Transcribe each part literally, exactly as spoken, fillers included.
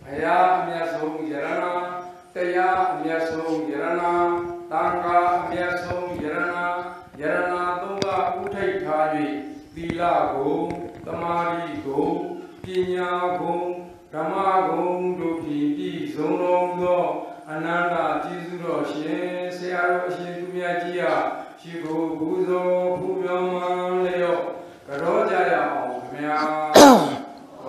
Aya Miasum Yarana, Taya Miasum Yarana, Tanka Miasum Yarana, Yarana Tunga Utai Tari, Tila Gong, Tamari Gong, Pinya Gong, Rama Gong, Duki, Zonom Do, Ananda, Jizuro, Shin, Searo, Shin, Tumia, Shigo, Buzo, Pubyaman Leo, Karojaya, Mia.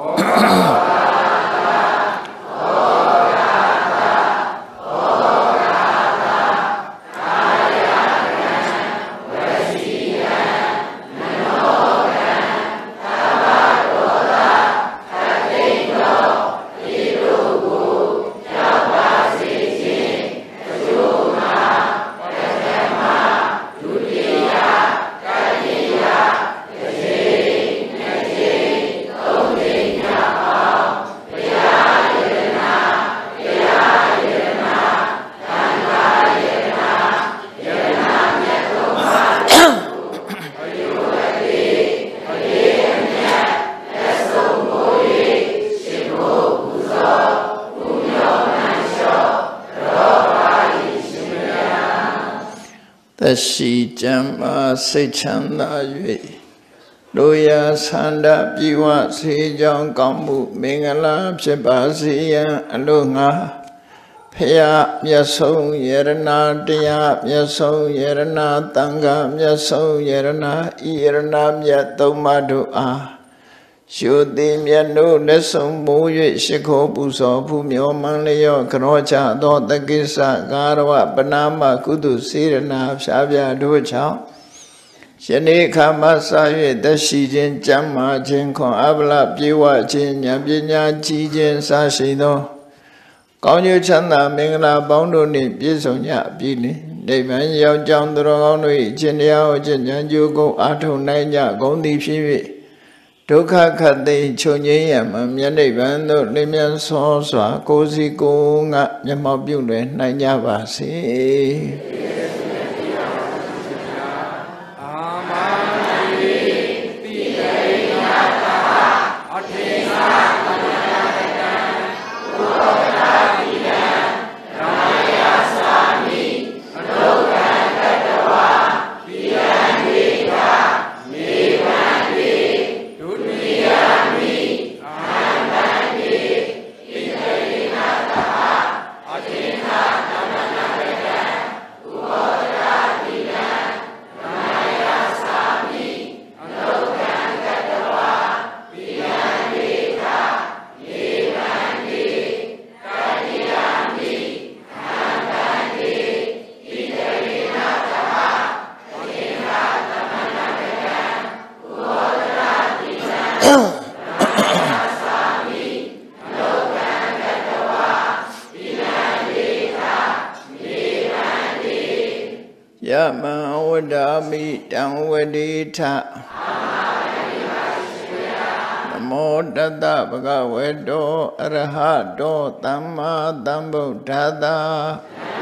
Shi Jama Sechanda Yue Loya Sanda Piwa Sejong Kambu Mingala Psepasiya Alunga Paya Myasong Yerana Daya Myasong Yerana Tanga Myasong Yerana Yerana Myatomadu A Shuddhi Myano Lesson Muye Shiko Puso Pumyo Manleo Krocha Do Takisa Garwa Panama Kudu Sirana Shabya Duchao Shani Kama Saye Dashi Jin Jama Jin Kon Abla Piwa Jin Yabinya Jin Sashido Konyu Chanda Mingla Bondo Ni Pisonya Bili Devan Yao Jandro Nui Jin Yao Jin Yanjugo Atu Nanya Gondi Piwi Dukha Kati Chonye Mamyane Bando Limian Soswa Kosi Kunga Yamabule Nanya Vasi Yama Wadami Damwadita Namo Tata Bhagavato Arahato Tamma Sambuddhassa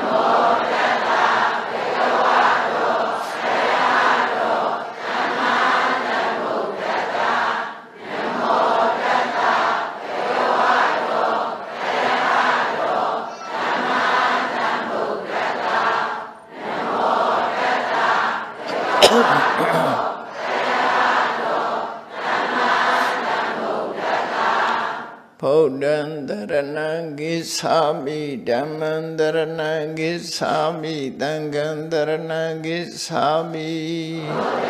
Bodhan Dharanam Gissami Dhamman Dharanam Gissami Sangam Dharanam Gissami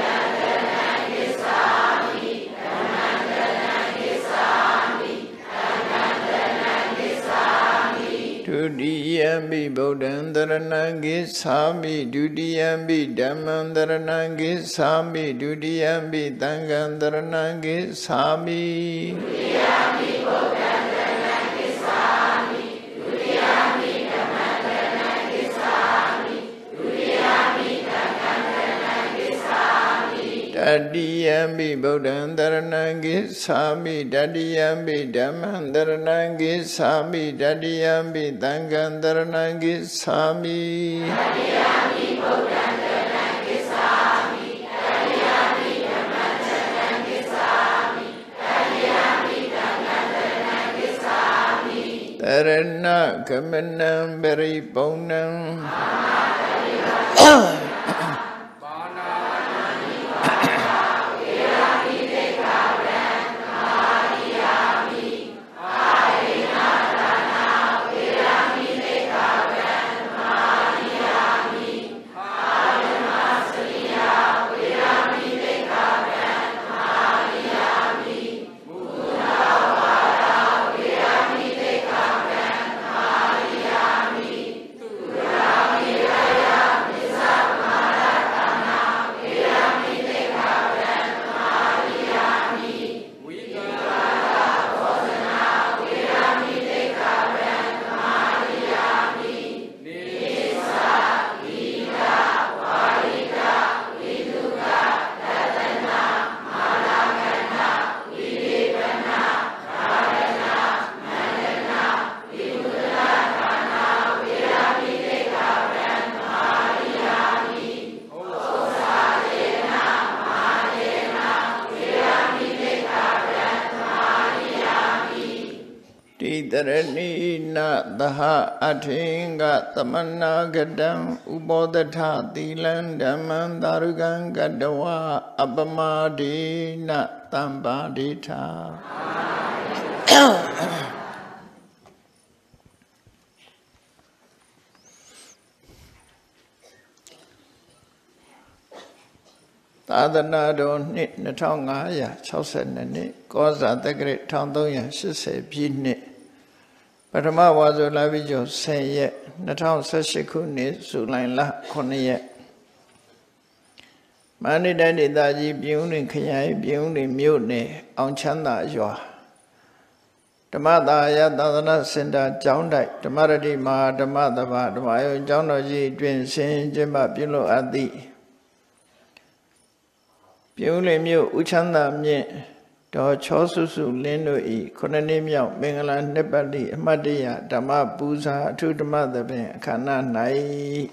Dudiyambi Bodhan Dharanam Gissami Dudiyambi Dhamman Dharanam Gissami Dudiyambi Sangam Dharanam Gissami Dudiyambi Bodhan Dharanam Gissami Dudiyambi Dhamman Dharanam Gissami Dudiyambi Sangam Dharanam Gissami Dadiyambi Bodhan Dharanam Gissami Dadiyambi Dhamman Dharanam Gissami Dadiyambi Sangam Dharanam Gissami Dadiyambi Bodhan Dharanam Gissami Dadiyambi Dhamman Dharanam Gissami Dadiyambi Sangam Dharanam Gissami Sarana Gamanam Beri Bonam Tidaranina Daha Atinga Tamana Gadam Ubodata Dilan Daman Darugan Gadawa Abamadina Tambadita Tadanado Nit Natongaya Chosen Goza the Great Tondoya Shise Pini Patama was a lavijo say yet Natong Sashikuni Sulaila Konia Mani Daddy Daji Buni Kaya Buni Mutiny on Chanda Joa Tamada Yadana Senda Joundai Tamaradi Ma Tamadava Tamayo Jounaji Twin Sin Jimba Pulo Adi Purely mute Uchanda Mye Do Chosusu Lendo E Konanimia Bengala Nepali Madia Dama Buza to the mother Ben Kana Nai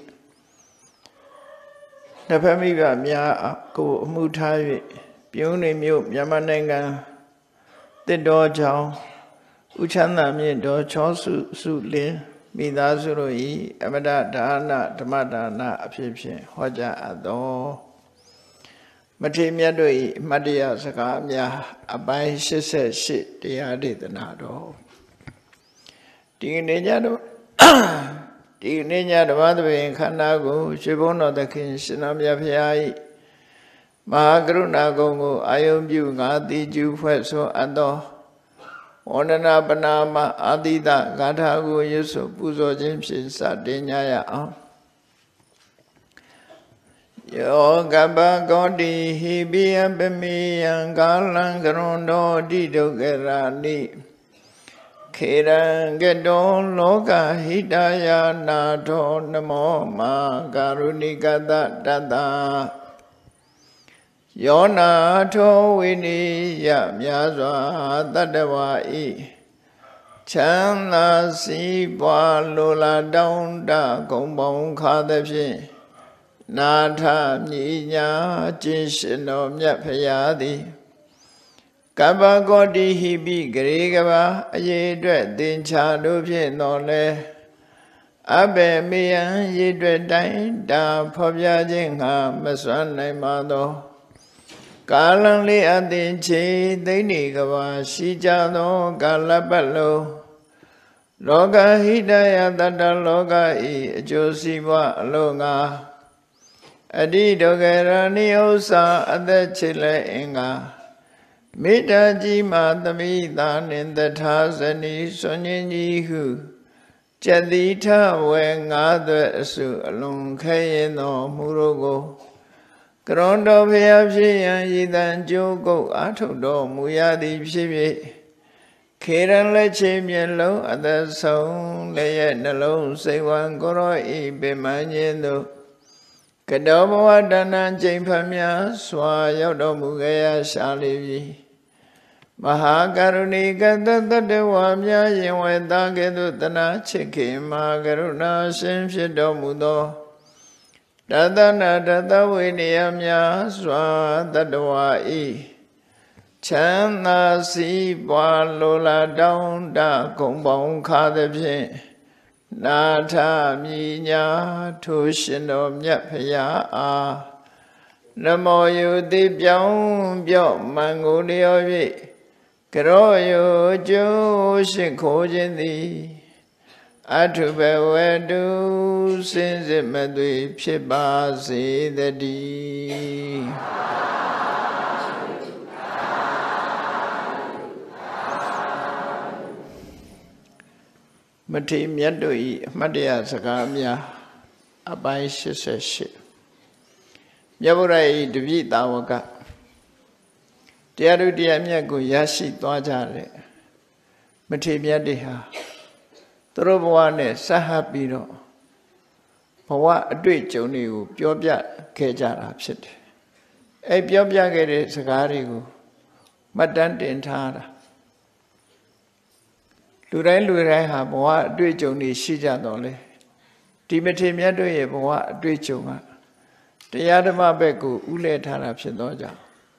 Napamiga Mia Ko Mutai Purely mute Yamananga The Dojo Uchanda Mye Do Chosu Su Lin Midazuro E Amada Dana Tamada Na Apipin Hoja Ado Matimia doi Madia Sakamia Abai Sisse Sit Diaditanado. Dininado Dinia the mother in Kanago, Shibono the king Sinamia Piai Mahagrunago, Ayom Gadi Ju Fueso Ado Onana Banama Adida Gatago Yusu Puzo James Sardinia. Yo Gaba Godi Hibi Abemi Galang Garondo Dido Gerani Kiran Gedon Loka Hidaya Nato Namo Ma Garunikada Dada Yona To Wini Yamyazwa Dadawai Chana Si Bwa Lola Donda Gombong Kadapi Nata Ninya Jishino Myapayadi Kaba Godi Hibi Grigava Yedre Dincha Lupi Nole Abe Mian Yedre Dain Da Pobya Jinga Maswan Naimado Kalanli Adinchi Dini Gava Shijano Galabalo Loga Hidaya Dada Loga I Josiwa Longa Adi Dogerani Osa Ada Chile Inga Mita Jima Tamida Ninda Tazani Sonyi Hu Jadita Wengada Su Alung Kayeno Murogo Grondo Piapi and Yidan Jogo Atodo Muyadi Pibi Kiran Leche Mielo Ada Song Laya Nalo Sewan Goro Ibe Manendo Kadomo Dana Jampamia Swa Yodo Mugaya Shalivi Mahakaruni Gata Dewamya Yewenda Gedutana Chiki Magaruna Simshido Mudo Dadana Dada Winiyamya Swa Dadawai ချမ်းသာစီးပွားလိုလားတောင်းတဂုံပေါင်းခါသဖြင့်နာထမြညာထိုရှင်တော်မြတ်ဖရာအားနမောယုတိပြောင်းပြော့မန်ကိုလျော်၍ကရောယုကျိုးရှိခိုးခြင်းသည်အထုဘဝတုစင်စစ်မသွေဖြစ်ပါစေတည်းမထေရမြတ်တို့၏အမှတ်တရစကားများအပိုင်းရှစ်ဆယ်ရှစ်မြတ်ဗုဒ္ဓ၏တပည့်တာဝကတရားတို့တရားမြတ်ကိုရရှိသွားကြတဲ့မထေရမြတ်တွေဟာသူတို့ဘဝနဲ့ဆက်ဟပ်ပြီးတော့ဘဝအတွေ့အကြုံတွေကိုပြောပြခဲ့ကြတာဖြစ်တယ်။အဲပြောပြခဲ့တဲ့စကားတွေကိုမှတ်တမ်းတင်ထားတာလူတိုင်းလူတိုင်းဟာဘဝအတွေ့အကြုံတွေရှိကြတော့လေဒီမထေရမြတ်တို့ရဲ့ဘဝအတွေ့အကြုံကတရားဓမ္မဘက်ကိုဥလဲထားတာဖြစ်သောကြောင့်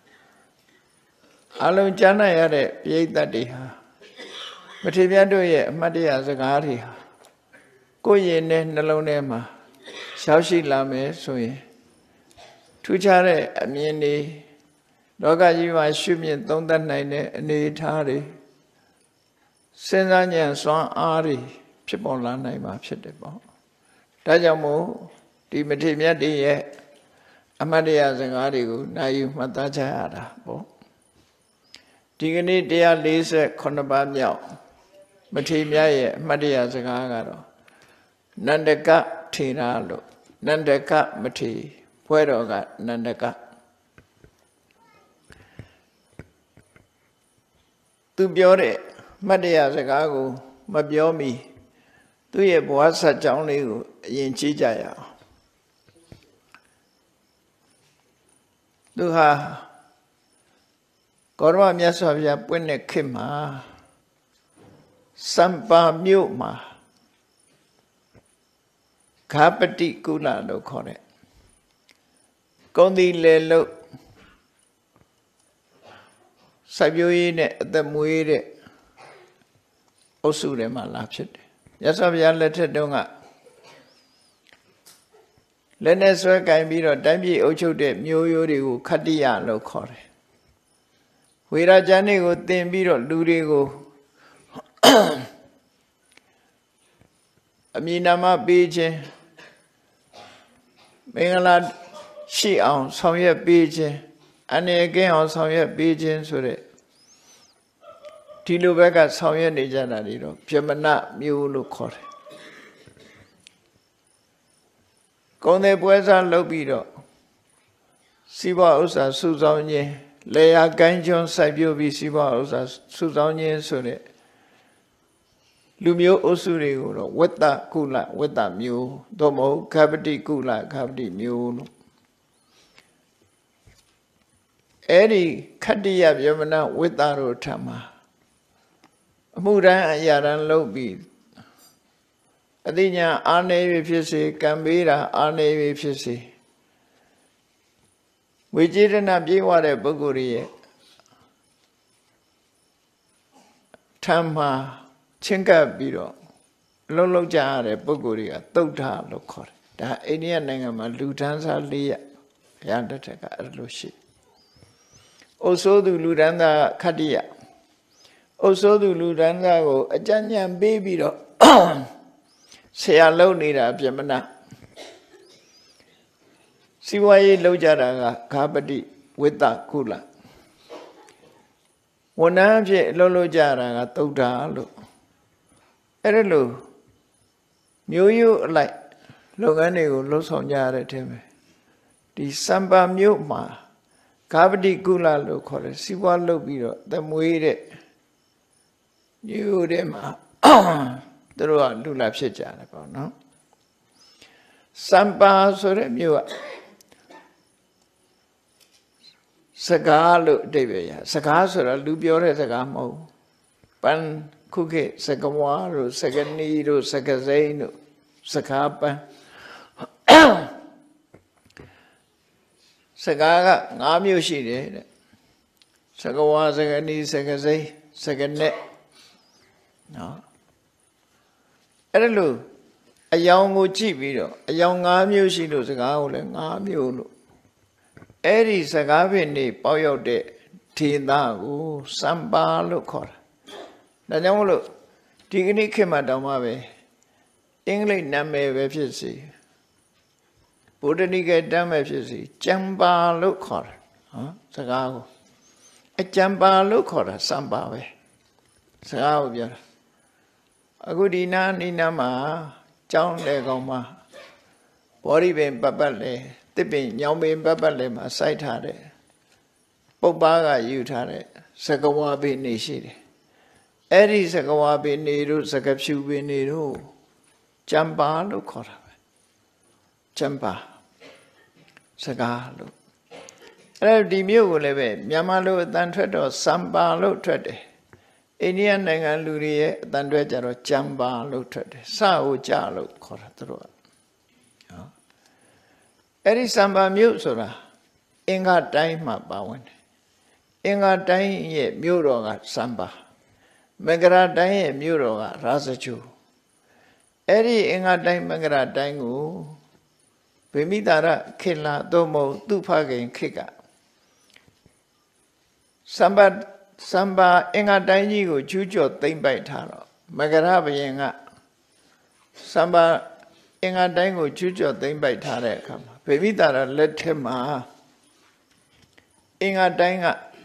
အလုံးကြားနိုင်ရတဲ့ပရိသတ်တွေဟာမထေရမြတ်တို့ရဲ့အမှတ်တရစကားတွေဟာကိုယ်ရင်နဲ့နှလုံးထဲမှာရောက်ရှိလာမယ်ဆိုရင်ထူးခြားတဲ့အမြင်တွေလောကကြီးမှာရှုမြင်သုံးသပ်နိုင်တဲ့အနေအထားတွေစဉ်းစားဉာဏ်စွမ်းအားတွေဖြစ်ပေါ်လာနိုင်မှာဖြစ်တယ်ပေါ့ဒါကြောင့်မို့ဒီမထေရမြတ်တွေရဲ့အမှတ်တရစကားတွေကိုနိုင်ယူမှတ်သားကြရတာပေါ့ဒီကနေ့တရားလေးဆယ်ခုနှစ်ပါးမြောက်မထေရမြတ်ရဲ့အမှတ်တရစကားကတော့နန္ဒကထေရလို့နန္ဒကမထေရဘွဲတော်ကနန္ဒကသူပြောတဲ့အမှတ်တရစကားကိုမပြောမီသူ့ရဲ့ဘဝဆက်ကြောင်းလေးကိုအရင်ကြည့်ကြရအောင်သူဟာကောရမမြတ်စွာဘုရားပွင့်တဲ့ခေတ်မှာစံပါမြို့မှာခါပတိကုလလို့ခေါ်တဲ့ကုံဒီလေလို့စိုက်ပျိုးရေးနဲ့အသက်မွေးတဲ့အုပ်စုထဲမှာလာဖြစ်တယ်မြတ်စွာဘုရားလက်ထက်တုန်းကလက်နဲ့ဆွဲကင်ပြီးတော့တိုင်းပြည်အုပ်ချုပ်တဲ့မျိုးရိုးတွေကိုခတ္တိယလို့ခေါ်တယ်ဝေရကျမ်းတွေကိုသင်ပြီးတော့လူတွေကိုအမည်နာမပေးခြင်းမင်္ဂလာရှိအောင်ဆောင်ရွက်ပေးခြင်းအနေကင်းအောင်ဆောင်ရွက်ပေးခြင်းဆိုတဲ့ဒီလိုဘက်ကဆောင်ရွက်နေကြတာတွေတော့ပြမနာမျိုးလို့ခေါ်တယ်ကုံတဲ့ပွဲစားလုပ်ပြီးတော့စီးပွားဥစ္စာစုဆောင်းခြင်းလေယာကိုင်းကျွန်းစိုက်ပျိုးပြီးစီးပွားဥစ္စာစုဆောင်းခြင်းဆိုတဲ့လူမျိုးအုပ်စုတွေကိုတော့ဝတ္တကုလဝတ္တမျိုးသို့မဟုတ်ခပတိကုလခပတိမျိုးလို့အဲ့ဒီခတ္တိယဗြဟ္မဏဝတ္တတို့ထံမှာအမှုရန်အရာရန်လုပ်ပြီးအသိဉာဏ်အာနေပြီဖြစ်စေကံပေးတာအာနေပြီဖြစ်စေဝိจิตรဏပြေးဝတဲ့ပုဂ္ဂိုလ်ရဲ့ထမ်းမှာချင်းကပ်ပြီးတော့အလုံးလုံးကြရတဲ့ပုဂ္ဂိုလ်တွေကသုတ်ထလို့ခေါ်တယ်ဒါအိန္ဒိယနိုင်ငံမှာလူဒန်းစားလေးရဘုရားတစ်ထက်ကအဲ့လိုရှိအုပ်စိုးသူလူဒန်းသားခတ္တိယအုပ်စိုးသူလူဒန်းသားကိုအကြံဉာဏ်ပေးပြီးတော့ဆရာလုပ်နေတာပြမနာစီဝါရေးလောက်ကြတာကခါပတိဝိတ္တကုလဝန်ထမ်းအဖြစ်လှုပ်လို့ကြတာကသုဒ္ဓလို့အဲ့ဒါလို့မျိုးရိုးအလိုက်လုပ်ငန်းတွေကိုလှုပ်ဆောင်ကြရတဲ့တဲ့ပဲဒီစံပါမြို့မှာခါပတိကုလလို့ခေါ်တယ်စီဝါလုပ်ပြီးတော့သမွေးတဲ့မျိုးတဲ့မှာသူတို့ကလူလာဖြစ်ကြတယ်ပေါ့နော်စံပါဆိုတဲ့မြို့ကစကားလို့အဓိပ္ပာယ်ရစကားဆိုတာလူပြောတဲ့စကားမဟုတ်ပန်းခုခေတ်စကဝါတို့စကနီတို့စကစိမ့်တို့စကားပန်းစကားက၅မျိုးရှိတယ်တဲ့စကဝါစကနီစကစိစကနဲ့နော်အဲ့ဒါလို့အယောင်ကိုကြည့်ပြီးတော့အယောင်၅မျိုးရှိလို့စကားကိုလည်း၅မျိုးလို့အဲ့ဒီစကားဖြင့်နေပေါက်ရောက်တဲ့ဒေသကိုစံပါလို့ခေါ်တာဒါကြောင့်မလို့ဒီကနေ့ခေတ်မှာတောင်မှပဲအင်္ဂလိပ်နာမည်ပဲဖြစ်စီဗုဒ္ဓနိကေတမ်းပဲဖြစ်စီကျမ်းပါလို့ခေါ်တာနော်စကားကိုအကျမ်းပါလို့ခေါ်တာစံပါပဲစကားကိုပြောတာအခုဒီနာနိနာမှာကျောင်းလေကောင်မှာဘောဓိပင်ပတ်ပတ်လေတစ်ပင်ညောင်ပင်ပတ်ပတ်လေမှာစိုက်ထားတဲ့ပုပ္ပါကယူထားတဲ့စကဝါပင်နေရှိတယ်အဲ့ဒီစကဝါပင်နေတို့စကဖြူပင်နေတို့ကျမ်းပါလို့ခေါ်တာပဲကျမ်းပါစကားလို့အဲ့ဒီမျိုးကိုလည်းပဲမြန်မာလိုအတန်ထွက်တော့စံပါလို့ထွက်တယ်အိန္ဒိယနိုင်ငံလူတွေရဲ့အတန်ထွက်ကြတော့ကျမ်းပါလို့ထွက်တယ်စကိုကြလို့ခေါ်တာသူတို့ကနော်အဲ့ဒီစံပါမျိုးဆိုတာအင်္ဂတိုင်းမှာပါဝင်တယ်အင်္ဂတိုင်းရဲ့မြို့တော်ကစံပါမင်္ဂလာတိုင်းရဲ့မြို့တော်ကရာဇဂြိုဟ်အဲ့ဒီအင်္ဂတိုင်းမင်္ဂလာတိုင်းကိုဗိမိတာရခေလာသို့မဟုတ်သူဖခင်ခေတ်ကစံပါစံပါအင်္ဂတိုင်းကြီးကိုကျူးကျော်သိမ့်ပိုက်ထားတော့မဂရဘုရင်ကစံပါအင်္ဂတိုင်းကိုကျူးကျော်သိမ့်ပိုက်ထားတဲ့အခါမှာဗိမိတာရလက်ထက်မှာအင်္ဂတိုင်း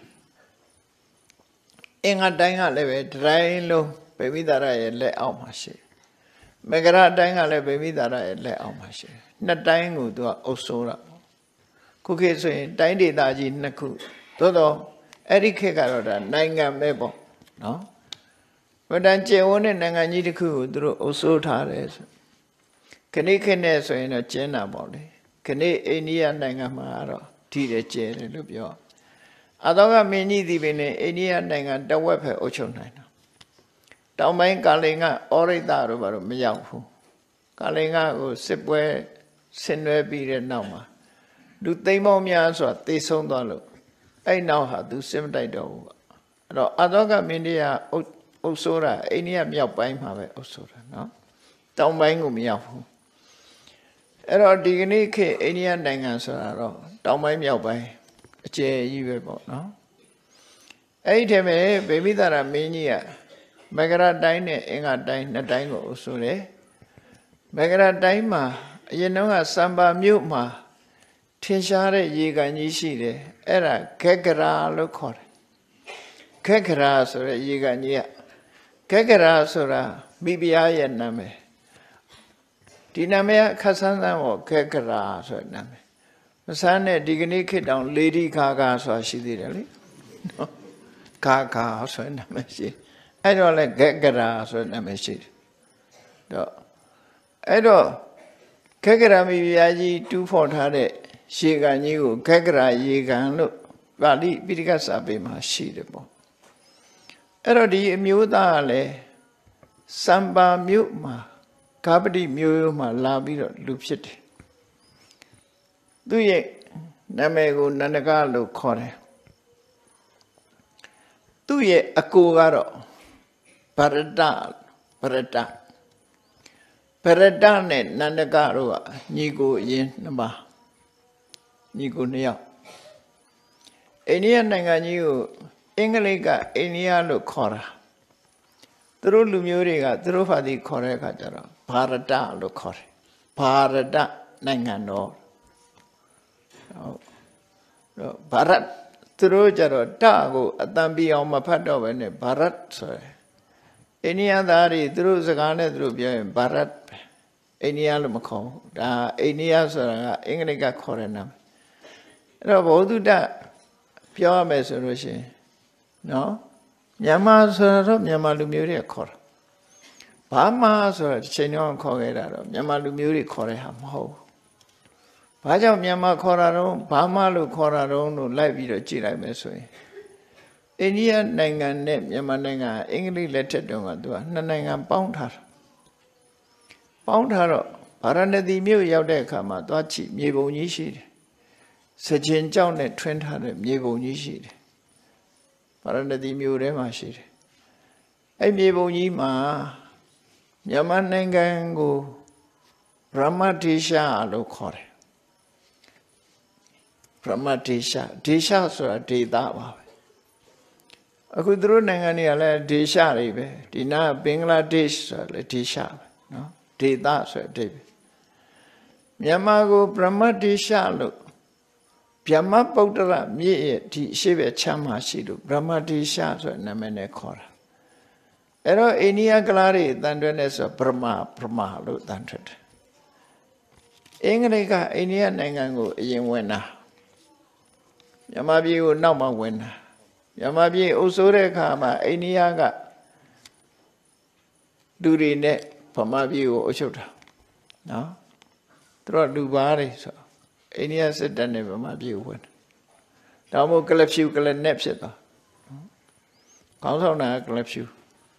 ကအင်္ဂတိုင်းကလည်းပဲတိုင်းလုံးဗိမိတာရရဲ့လက်အောက်မှာရှိမဂရတိုင်းကလည်းဗိမိတာရရဲ့လက်အောက်မှာရှိနှစ်တိုင်းကိုသူကအုပ်စိုးတာခုခေတ်ဆိုရင်တိုင်းဒေသကြီးနှစ်ခုသို့တော့အဲ့ဒီခေတ်ကတော့ဒါနိုင်ငံပဲပေါ့နော်ဗဒန်ကျေဝန်းတဲ့နိုင်ငံကြီးတစ်ခုကိုသူတို့အုပ်စိုးထားတယ်ဆိုခဏခေတ်နဲ့ဆိုရင်တော့ကျင်းတာပေါ့လေခဏအိန္ဒိယနိုင်ငံမှာကတော့ထိတယ်ကျဲတယ်လို့ပြောအတော့ကမင်းကြီးဒီပင်နဲ့အိန္ဒိယနိုင်ငံတဝက်ပဲအုပ်ချုပ်နိုင်တာတောင်ပိုင်းကာလင်ကဩရိတတို့ဘာလို့မရောက်ဘူးကာလင်ကကိုစစ်ပွဲဆင်နွှဲပြီးတဲ့နောက်မှာလူသိမ်းပေါင်းများစွာတေဆုံးသွားလို့အဲ့နောက်ဟာသူစစ်မတိုက်တော့ဘူးအဲ့တော့အတော့ကမင်းကြီးကအုပ်အုပ်စိုးတာအိန္ဒိယမြောက်ပိုင်းမှာပဲအုပ်စိုးတာနော်တောင်ပိုင်းကိုမရောက်ဘူးအဲ့တော့ဒီကနေ့ခေတ်အိန္ဒိယနိုင်ငံဆိုတာတော့တောင်ပိုင်းမြောက်ပိုင်းအကျယ်ကြီးပဲပေါ့နော်အဲ့ဒီထဲမှာဗိမိတာရမင်းကြီးကမဂရတိုင်းနဲ့အင်္ဂတိုင်းနှစ်တိုင်းကိုအုပ်စိုးတယ်မဂရတိုင်းမှာအရင်တော့ကစံပါမြို့မှာထင်ရှားတဲ့ရေကန်ကြီးရှိတယ်အဲ့ဒါခက်ကရာလို့ခေါ်တယ်ခက်ကရာဆိုတဲ့ရေကန်ကြီးကခက်ကရာဆိုတာမိဖုရားရဲ့နာမည်ဒီနာမည်ခက်ဆန်းဆန်းပေါ့ခက်ကရာဆိုတဲ့နာမည်မဆန်းတဲ့ဒီကနေ့ခေတ်တောင်လေဒီခါခါဆိုတာရှိသေးတယ်လေနော်ခါခါဆိုတဲ့နာမည်ရှိအဲ့တော့လေခက်ကရာဆိုတဲ့နာမည်ရှိတယ်တော့အဲ့တော့ခက်ကရာမိဖုရားကြီးတူးဖော်ထားတဲ့ရေကန်ကြီးကိုခက်ကရာရေကန်လို့ပါဠိပိဋကစာပေမှာရှိတယ်ပေါ့အဲ့တော့ဒီအမျိုးသားကလည်းစံပါမြို့မှာကာပတိမြို့မှာလာပြီးတော့လူဖြစ်တယ်သူရဲ့နာမည်ကိုနန္ဒကလို့ခေါ်တယ်သူရဲ့အကိုကတော့ဗရတဗရတဗရတနဲ့နန္ဒကတို့ကညီကိုအရင်နှစ်ပါးညီကိုနှစ်ယောက်အိန္ဒိယနိုင်ငံကြီးကိုအင်္ဂလိပ်ကအိန္ဒိယလို့ခေါ်တာသူတို့လူမျိုးတွေကသူတို့ဖာတီခေါ်တဲ့အခါကျတော့ಭಾರತလို့ခေါ်တယ်ಭಾรตနိုင်ငံတော်ဟုတ်တော့ಭಾรတ်သူတို့ကျတော့တကိုအတန်ပြအောင်မဖတ်တော့ဘဲနဲ့ಭಾรတ်ဆိုရယ်အိန္ဒိယသားတွေသူတို့စကားနဲ့သူတို့ပြောရင်ಭಾรတ်အိန္ဒိယလို့မခေါ်ဘူးဒါအိန္ဒိယဆိုတာကအင်္ဂလိပ်ကခေါ်တဲ့နာမည်အဲ့တော့ဘုဒ္ဓတပြောရမယ်ဆိုလို့ရှိရင်နော်မြန်မာဆိုတော့မြန်မာလူမျိုးတွေခေါ်တာဘာမှဆိုတော့ဒီချိန်တော့ခေါ်ခဲ့တာတော့မြန်မာလူမျိုးတွေခေါ်တဲ့ဟာမဟုတ်ဘူးဘာကြောင့်မြန်မာခေါ်တာတော့ဘာမှလို့ခေါ်တာတော့လို့လိုက်ပြီးတော့ကြည့်လိုက်မယ်ဆိုရင်အိန္ဒိယနိုင်ငံနဲ့မြန်မာနိုင်ငံအင်္ဂလိပ်လက်ထက်တုန်းကသူကနှစ်နိုင်ငံပေါင်းထားတာပေါင်းထားတော့ဗာရာဏသီမြို့ရောက်တဲ့အခါမှာသွားကြည့်မြေပုံကြီးရှိတယ်စကြင်ကြောင့်နဲ့ထွင်းထားတဲ့မြေပုံကြီးရှိတယ်ပါရဏသီမြို့ထဲမှာရှိတယ်အဲ့မြေပုံကြီးမှာမြန်မာနိုင်ငံကိုဗြဟ္မဒေရှလို့ခေါ်တယ်ဗြဟ္မဒေရှဒေရှဆိုတာဒေသပါပဲအခုသူတို့နိုင်ငံတွေကလည်းဒေရှတွေပဲဒီနာဘင်္ဂလားဒေ့ရှ်ဆိုတာလည်းဒေရှပဲနော်ဒေသဆိုတဲ့အဓိပ္ပာယ်မြန်မာကိုဗြဟ္မဒေရှလို့ဗြဟ္မပုတ္တရမြစ်ရဲ့ဒီအရှိဘချမ်းမှာရှိလို့ဗြဟ္မဒေရှဆိုတဲ့နာမည်နဲ့ခေါ်တာအဲ့တော့အိန္ဒိယကလားတွေတန်တွဲနေဆိုဗြဟ္မဗြဟ္မလို့တန်ထွက်တယ်အင်္ဂလိပ်ကအိန္ဒိယနိုင်ငံကိုအရင်ဝင်တာမြန်မာပြည်ကိုနောက်မှဝင်တာမြန်မာပြည်အုပ်စိုးတဲ့အခါမှာအိန္ဒိယကလူတွေနဲ့ဗမာပြည်ကိုအုပ်ချုပ်တာနော်သူတို့လူပါတွေဆိုအိန္ဒိယစစ်တပ်နဲ့ဗမာပြည်ကိုဝင်တာဒါမှမဟုတ်ကလပ်ဖြူကလပ်နဲ့ဖြစ်သွားခေါင်းဆောင်တာကလပ်ဖြူ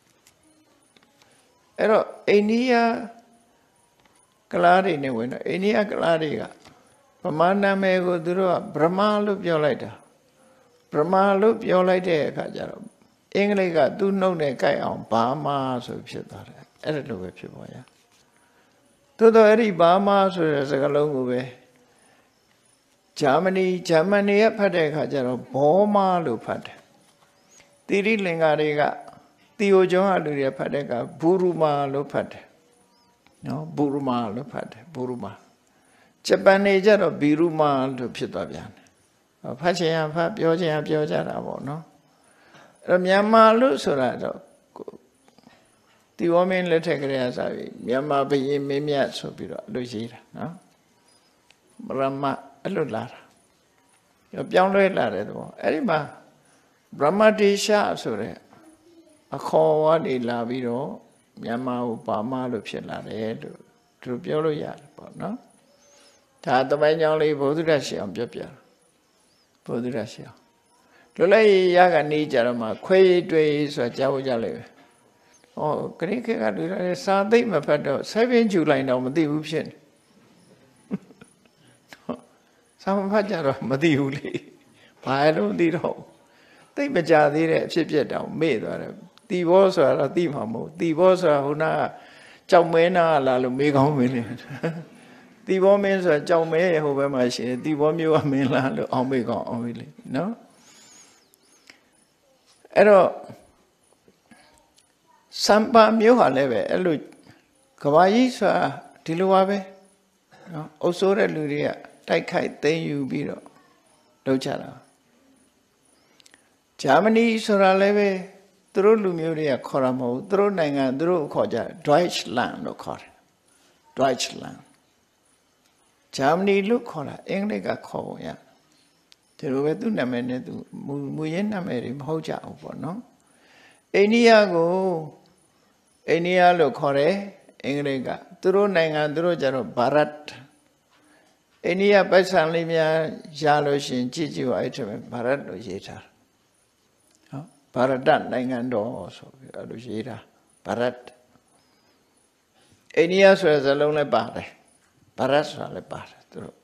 အဲ့တော့အိန္ဒိယကလားတွေနဲ့ဝင်တော့အိန္ဒိယကလားတွေကဗမာနာမည်ကိုသူတို့ကဗြဟ္မာလို့ပြောလိုက်တာဗြဟ္မာလို့ပြောလိုက်တဲ့အခါကျတော့အင်္ဂလိပ်ကသူ့နှုတ်နဲ့ကြိုက်အောင်ဘာမာဆိုဖြစ်သွားတယ်အဲ့ဒါလိုပဲဖြစ်ပေါ်ရသို့တော့အဲ့ဒီဘာမာဆိုတဲ့စကားလုံးကိုပဲဂျာမနီဂျာမနီကဖတ်တဲ့အခါကျတော့ဘောမာလို့ဖတ်တယ်တိရိလင်္ကာတွေကတီယိုကျောင်းကလူတွေဖတ်တဲ့ကဘူရူမာလို့ဖတ်တယ်နော်ဘူရူမာလို့ဖတ်တယ်ဘူရူမာဂျပန်နေကြတော့ဘီရူမာလို့ဖြစ်သွားပြန်တယ်ဖတ်ချင်ရဖတ်ပြောချင်ရပြောကြတာပေါ့နော်အဲ့တော့မြန်မာလို့ဆိုတာတော့တီဝမင်းလက်ထက်ကလေးအစားပြီးမြန်မာဘရင်မင်းမြတ်ဆိုပြီးတော့အလို့ရေးတာနော်ဗြဟ္မအဲ့လိုလာတာပြောင်းလဲလာတယ်တော့အဲ့ဒီမှာဗြဟ္မဒေရှဆိုတဲ့အခေါ်အဝါတွေလာပြီးတော့မြန်မာကိုပါမလို့ဖြစ်လာတယ်လို့သူပြောလို့ရတယ်ပေါ့နော်ဒါတမိုင်းကြောင်းလေးဘုသူရရှိအောင်ပြောပြဘုသူရရှိအောင်လွတ်လပ်ရေးရကနေကြတော့မှခွဲရည်တွေ့ဆိုတာကြားဖို့ကြလိမ့်မယ်ဟောဂရိခေတ်ကလူတွေစာသိမ့်မဖတ်တော့ဆယ်ဗင်ဂျူလိုင်းတော့မသိဘူးဖြစ်နေစာမဖတ်ကြတော့မသိဘူးလေဘာလို့သိတော့သိမကြသေးတဲ့အဖြစ်ပြက်တောင်မေ့သွားတယ်တီဘောဆိုတာတော့သိမှာမဟုတ်တီဘောဆိုတာဟိုနာကြောက်မဲနာလာလို့မေးကောင်းမင်းလေတီဘောမင်းဆိုတာကြောက်မဲဟိုဘက်မှာရှိတယ်တီဘောမျိုးကမင်းလားလို့အောင်မေးကောင်းအောင်မေးလေနော်အဲ့တော့စံပါမျိုးဟာလည်းပဲအဲ့လိုကဘာကြီးဆိုတာဒီလိုပါပဲနော်အုပ်စိုးတဲ့လူတွေကတိုက်ခိုက်သိမ်းယူပြီးတော့လုပ်ကြတာဂျာမနီဆိုတာလည်းပဲသူတို့လူမျိုးတွေကခေါ်တာမဟုတ်သူတို့နိုင်ငံသူတို့ခေါ်ကြ Deutschland လို့ခေါ်တယ် Deutschland ဂျာမနီလို့ခေါ်တာအင်္ဂလိပ်ကခေါ်ပုံရဒီလိုပဲသူ့နာမည်နဲ့သူမူရင်းနာမည်တွေမဟုတ်ကြဘူးပေါ့နော်အိန္ဒိယကိုအိန္ဒိယလို့ခေါ်တယ်အင်္ဂလိပ်ကသူတို့နိုင်ငံသူတို့ကြတော့ဗာရတ်အိန္ဒိယပိုက်ဆံလေးများရလို့ရှင်ကြည့်ကြည့်ပါအဲ့ထက်ပဲဗာရတ်လို့ရေးထားနော်ဗာရတနိုင်ငံတော်ဆိုပြီးအဲ့လိုရေးတာဗာရတ်အိန္ဒိယဆိုတဲ့စလုံးလည်းပါတယ်ဗာရတ်ဆိုတာလည်းပါတယ်သူတို့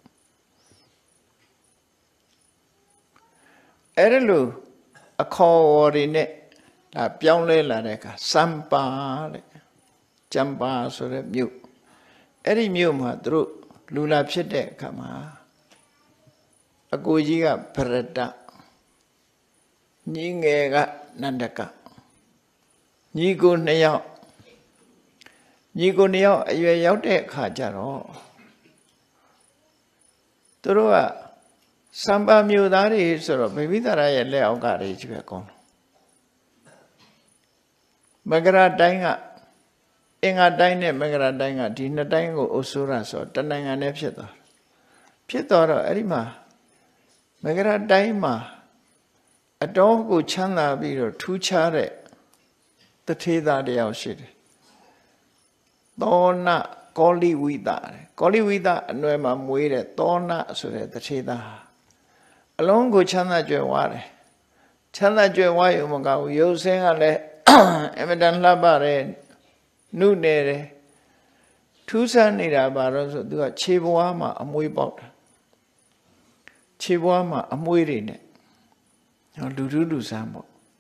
အဲ့လိုအခေါ်အဝေါ်တွေနဲ့ဒါပြောင်းလဲလာတဲ့အခါစံပါတဲ့ကျမ်းပါဆိုတဲ့မြို့အဲ့ဒီမြို့မှာသူတို့လူလာဖြစ်တဲ့အခါမှာအကိုကြီးကဗရတညီငယ်ကနန္ဒကညီကိုနှစ်ယောက်ညီကိုနှစ်ယောက်အရွယ်ရောက်တဲ့အခါကျတော့သူတို့ကစံပါမြို့သားတွေဆိုတော့ဗိမိသာရရဲ့လက်အောက်ကတွေကြီးပဲကောင်းမဂရတိုင်းကအင်္ဂါတိုင်းနဲ့မဂရတိုင်းကဒီနှစ်တိုင်းကိုအုပ်စိုးရဆိုတနိုင်ငံနဲ့ဖြစ်သွားဖြစ်သွားတော့အဲ့ဒီမှာမဂရတိုင်းမှာအတော်ကိုချမ်းသာပြီးတော့ထူးခြားတဲ့တထေသားတယောက်ရှိတယ်သောနကောလိဝိသကောလိဝိသအနွယ်မှာမွေးတဲ့သောနဆိုတဲ့တထေသားအလုံးကိုချမ်းသာကြွယ်ဝတယ်ချမ်းသာကြွယ်ဝရုံမကဘူးရုပ်ဆင်းကလည်းအမတန်လှပတယ်နုနယ်တယ်ထူးဆန်းနေတာပါတော့ဆိုသူကခြေဘွားမှာအမွှေးပေါက်တာခြေဘွားမှာအမွှေးတွေနဲ့လူလူလူဆန်းပေါ့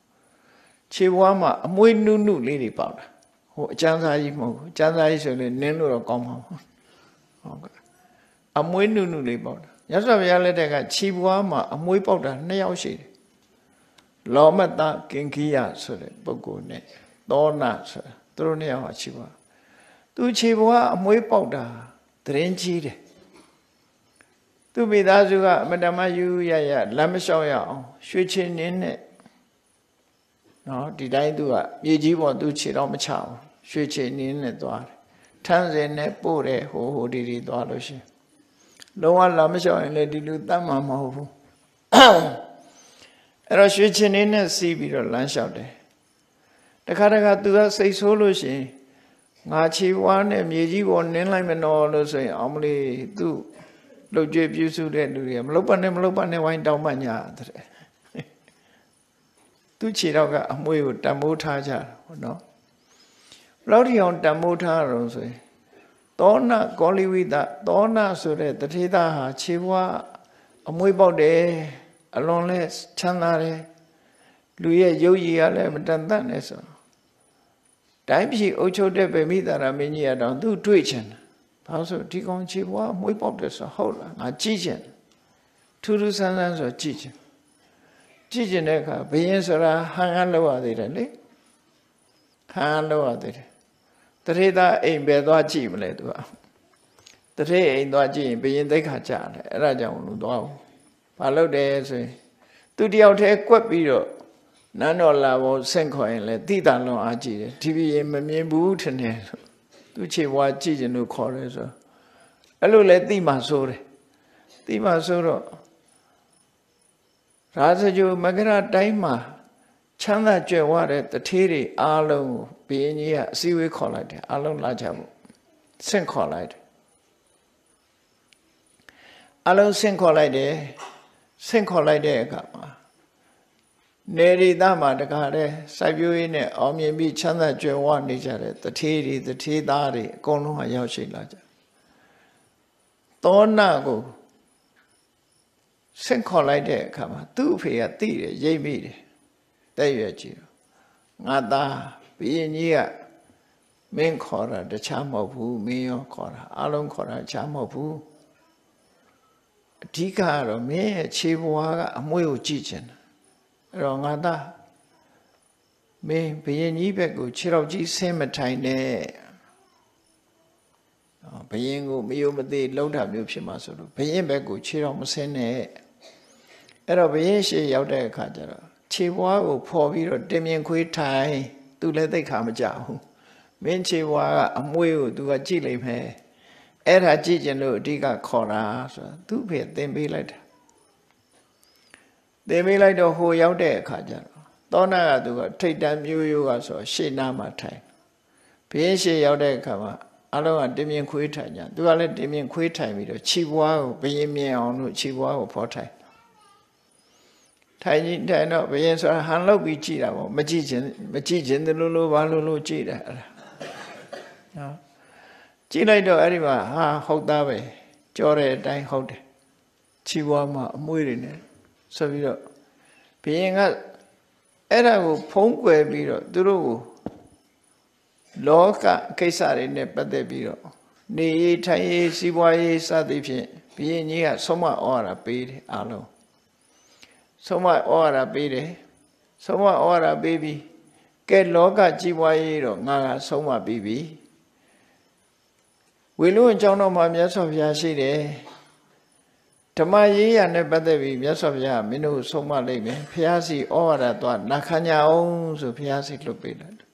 ခြေဘွားမှာအမွှေးနုနုလေးတွေပေါက်တာဟိုအကျန်းစားကြီးမဟုတ်ဘူးအကျန်းစားကြီးဆိုရင်နင်းလို့တော့ကောင်းမှာမဟုတ်ဟုတ်ကဲ့အမွှေးနုနုလေးပေါက်တာမြတ်စွာဘုရားလက်ထက်ကခြေဘွားမှာအမွှေးပေါက်တာနှစ်ယောက်ရှိတယ်လောမတကင်ခိယဆိုတဲ့ပုဂ္ဂိုလ်နဲ့သောနာဆိုတာသူတို့နှစ်ယောက်ဟာခြေဘွားသူခြေဘွားအမွှေးပေါက်တာသတရင်ကြီးတယ်သူမိသားစုကအမတမယူရရလမ်းမလျှောက်ရအောင်ရွှေချင်းနင်းနဲ့နော်ဒီတိုင်းသူကမြေကြီးပေါ်သူခြေတော့မချအောင်ရွှေချင်းနင်းနဲ့သွားတယ်ထန်းစင်နဲ့ပို့တယ်ဟိုဟိုဒီဒီသွားလို့ရှိရင်လုံးဝလမ်းမလျှောက်ရင်လည်းဒီလူတတ်မှာမဟုတ်ဘူးအဲ့တော့ရွှေချင်းနင်းနဲ့စီးပြီးတော့လမ်းလျှောက်တယ်တခါတခါသူကစိတ်ဆိုးလို့ရှိရင်ငါခြေဝါးနဲ့မြေကြီးပေါ်နင်းလိုက်မနော်လို့ဆိုရင်အောင်မလေးသူ့လှုပ်ကြွေးပြုစုတဲ့လူတွေမလှုပ်ပါနဲ့မလှုပ်ပါနဲ့ဝိုင်းတောင်းမှညာတဲ့သူခြေတော့ကအမွှေးကိုတံမိုးထားကြတာဟုတ်နော်ဘလောက်ဒီအောင်တံမိုးထားတော့ဆိုရင်သောနာကောလိဝိတသောနာဆိုတဲ့တထေသားဟာခြေဘွားအမွှေးပေါက်တယ်အလွန်လဲချမ်းသာတယ်လူရဲ့ရုပ်ရည်ကလည်းမတန်တတ်နဲ့ဆိုတိုင်းပြည်အုပ်ချုပ်တဲ့ဗေမိတာရမင်းကြီးကတော့သူတွေ့ချင်တယ်ဘာလို့ဆိုဒီကောင်ခြေဘွားအမွှေးပေါက်တယ်ဆိုဟုတ်လားငါကြည့်ချင်ထူးထူးဆန်းဆန်းဆိုကြည့်ချင်ကြည့်ချင်တဲ့အခါဘယင်းဆိုတာဟန်ဟန်လောက်ရသေးတယ်လေဟန်ဟန်လောက်ရသေးတယ်တထေသားအိမ်ပဲသွားကြည့်မလဲသူကတထေအိမ်သွားကြည့်ရင်ဘယင်းသိက္ခာကြတယ်အဲ့ဒါကြောင့်လို့သွားဘူးဘာလို့တယ်ဆိုရင်သူတယောက်တည်းကွက်ပြီးတော့နန်းတော်လာဖို့ဆင့်ခေါ်ရင်လည်းတိတန်လွန်အားကြည့်တယ်ဒီဘယင်းမမြင်ဘူးထင်တယ်သူခြေဘွားကြည့်ချင်လို့ခေါ်တယ်ဆိုအဲ့လိုလဲတိမှဆိုးတယ်တိမှဆိုးတော့ရာဇဂိုမဂရတိုင်းမှာချမ်းသာကြွယ်ဝတဲ့တထေးတွေအားလုံးကိုဘုရင်ကြီးကအစည်းအဝေးခေါ်လိုက်တယ်အားလုံးလာကြဖို့ဆင့်ခေါ်လိုက်တယ်အားလုံးဆင့်ခေါ်လိုက်တယ်ဆင့်ခေါ်လိုက်တဲ့အခါမှာနေရီသားမှာတခါတည်းစိုက်ပျိုးရေးနဲ့အောင်မြင်ပြီးချမ်းသာကြွယ်ဝနေကြတဲ့တထေးတွေတထေးသားတွေအကုန်လုံးဟာရောက်ရှိလာကြသောနာကိုဆင့်ခေါ်လိုက်တဲ့အခါမှာသူ့အဖေကသိတယ်ရိပ်မိတယ်တဲ့ရွယ်ကြည့်တော့ငါသားဘုရင်ကြီးကမင်းခေါ်တာတခြားမဟုတ်ဘူးမင်းရောခေါ်တာအလုံးခေါ်တာတခြားမဟုတ်ဘူးအဓိကကတော့မင်းရဲ့ခြေဘွားကအမွှေးကိုကြည့်ချင်တယ်အဲ့တော့ငါသားမင်းဘုရင်ကြီးဘက်ကိုခြေတော်ကြီးဆင်းမထိုင်နဲ့ဘုရင်ကိုမယုံမသိလှုပ်တာမျိုးဖြစ်မှာဆိုလို့ဘုရင်ဘက်ကိုခြေတော်မဆင်းနဲ့အဲ့တော့ဘုရင်ရှေ့ရောက်တဲ့အခါကျတော့ခြေဘွားကိုဖော်ပြီးတော့တင်မြင်ခွေးထိုင်သူလည်းသိခါမကြဘူးမင်းခြေဘွားကအမွှေးကိုသူကကြည့်လိုက်မယ်အဲ့ဒါကြည့်ကျင်လို့အဓိကခေါ်တာဆိုတာသူ့ဖေသင်ပေးလိုက်တာသင်ပေးလိုက်တော့ဟိုရောက်တဲ့အခါကျတော့သောနာကသူကထိတ်တန့်မျိုးရိုးကဆိုရှေ့နားမှာထိုင်ဘုရင်ရှေ့ရောက်တဲ့အခါမှာအလုံးကတင်မြင်ခွေးထိုင်ကြသူကလည်းတင်မြင်ခွေးထိုင်ပြီးတော့ခြေဘွားကိုဘုရင်မြင်အောင်လို့ခြေဘွားကိုဖော်ထိုင်ထိုင်ကြီးထိုင်တော့ဘုရင်ဆိုတာဟန်လောက်ပြီးကြည့်တာပေါ့မကြည့်ခြင်းမကြည့်ခြင်းတလို့လို့ဘာလို့လို့ကြည့်တာအဲ့ဒါနော်ကြည့်လိုက်တော့အဲ့ဒီမှာဟာဟုတ်သားပဲကြောတဲ့အတိုင်းဟုတ်တယ်ခြေဘွားမှာအမွှေးတွေနဲ့ဆိုပြီးတော့ဘုရင်ကအဲ့ဒါကိုဖုံးကွယ်ပြီးတော့သူတို့ကိုလောကကိစ္စတွေနဲ့ပတ်သက်ပြီးတော့နေရေးထိုင်ရေးစီးပွားရေးစသည်ဖြင့်ဘုရင်ကြီးကဆုံးမဩဝါဒပေးတယ်အားလုံးဆုံးမဩဝါဒပေးတယ်ဆုံးမဩဝါဒပေးပြီးကဲလောကကြီးပွားရေးတော့ငါကဆုံးမပြီးပြီဝေလုံးအကြောင်းတော်မှာမြတ်စွာဘုရားရှိတယ်ဓမ္မရေးရနဲ့ပတ်သက်ပြီးမြတ်စွာဘုရားမင်းတို့ဆုံးမလိုက်မယ်ဘုရားစီဩဝါဒသွားနာခံကြအောင်ဆိုဘုရားစီလွတ်ပေးလိုက်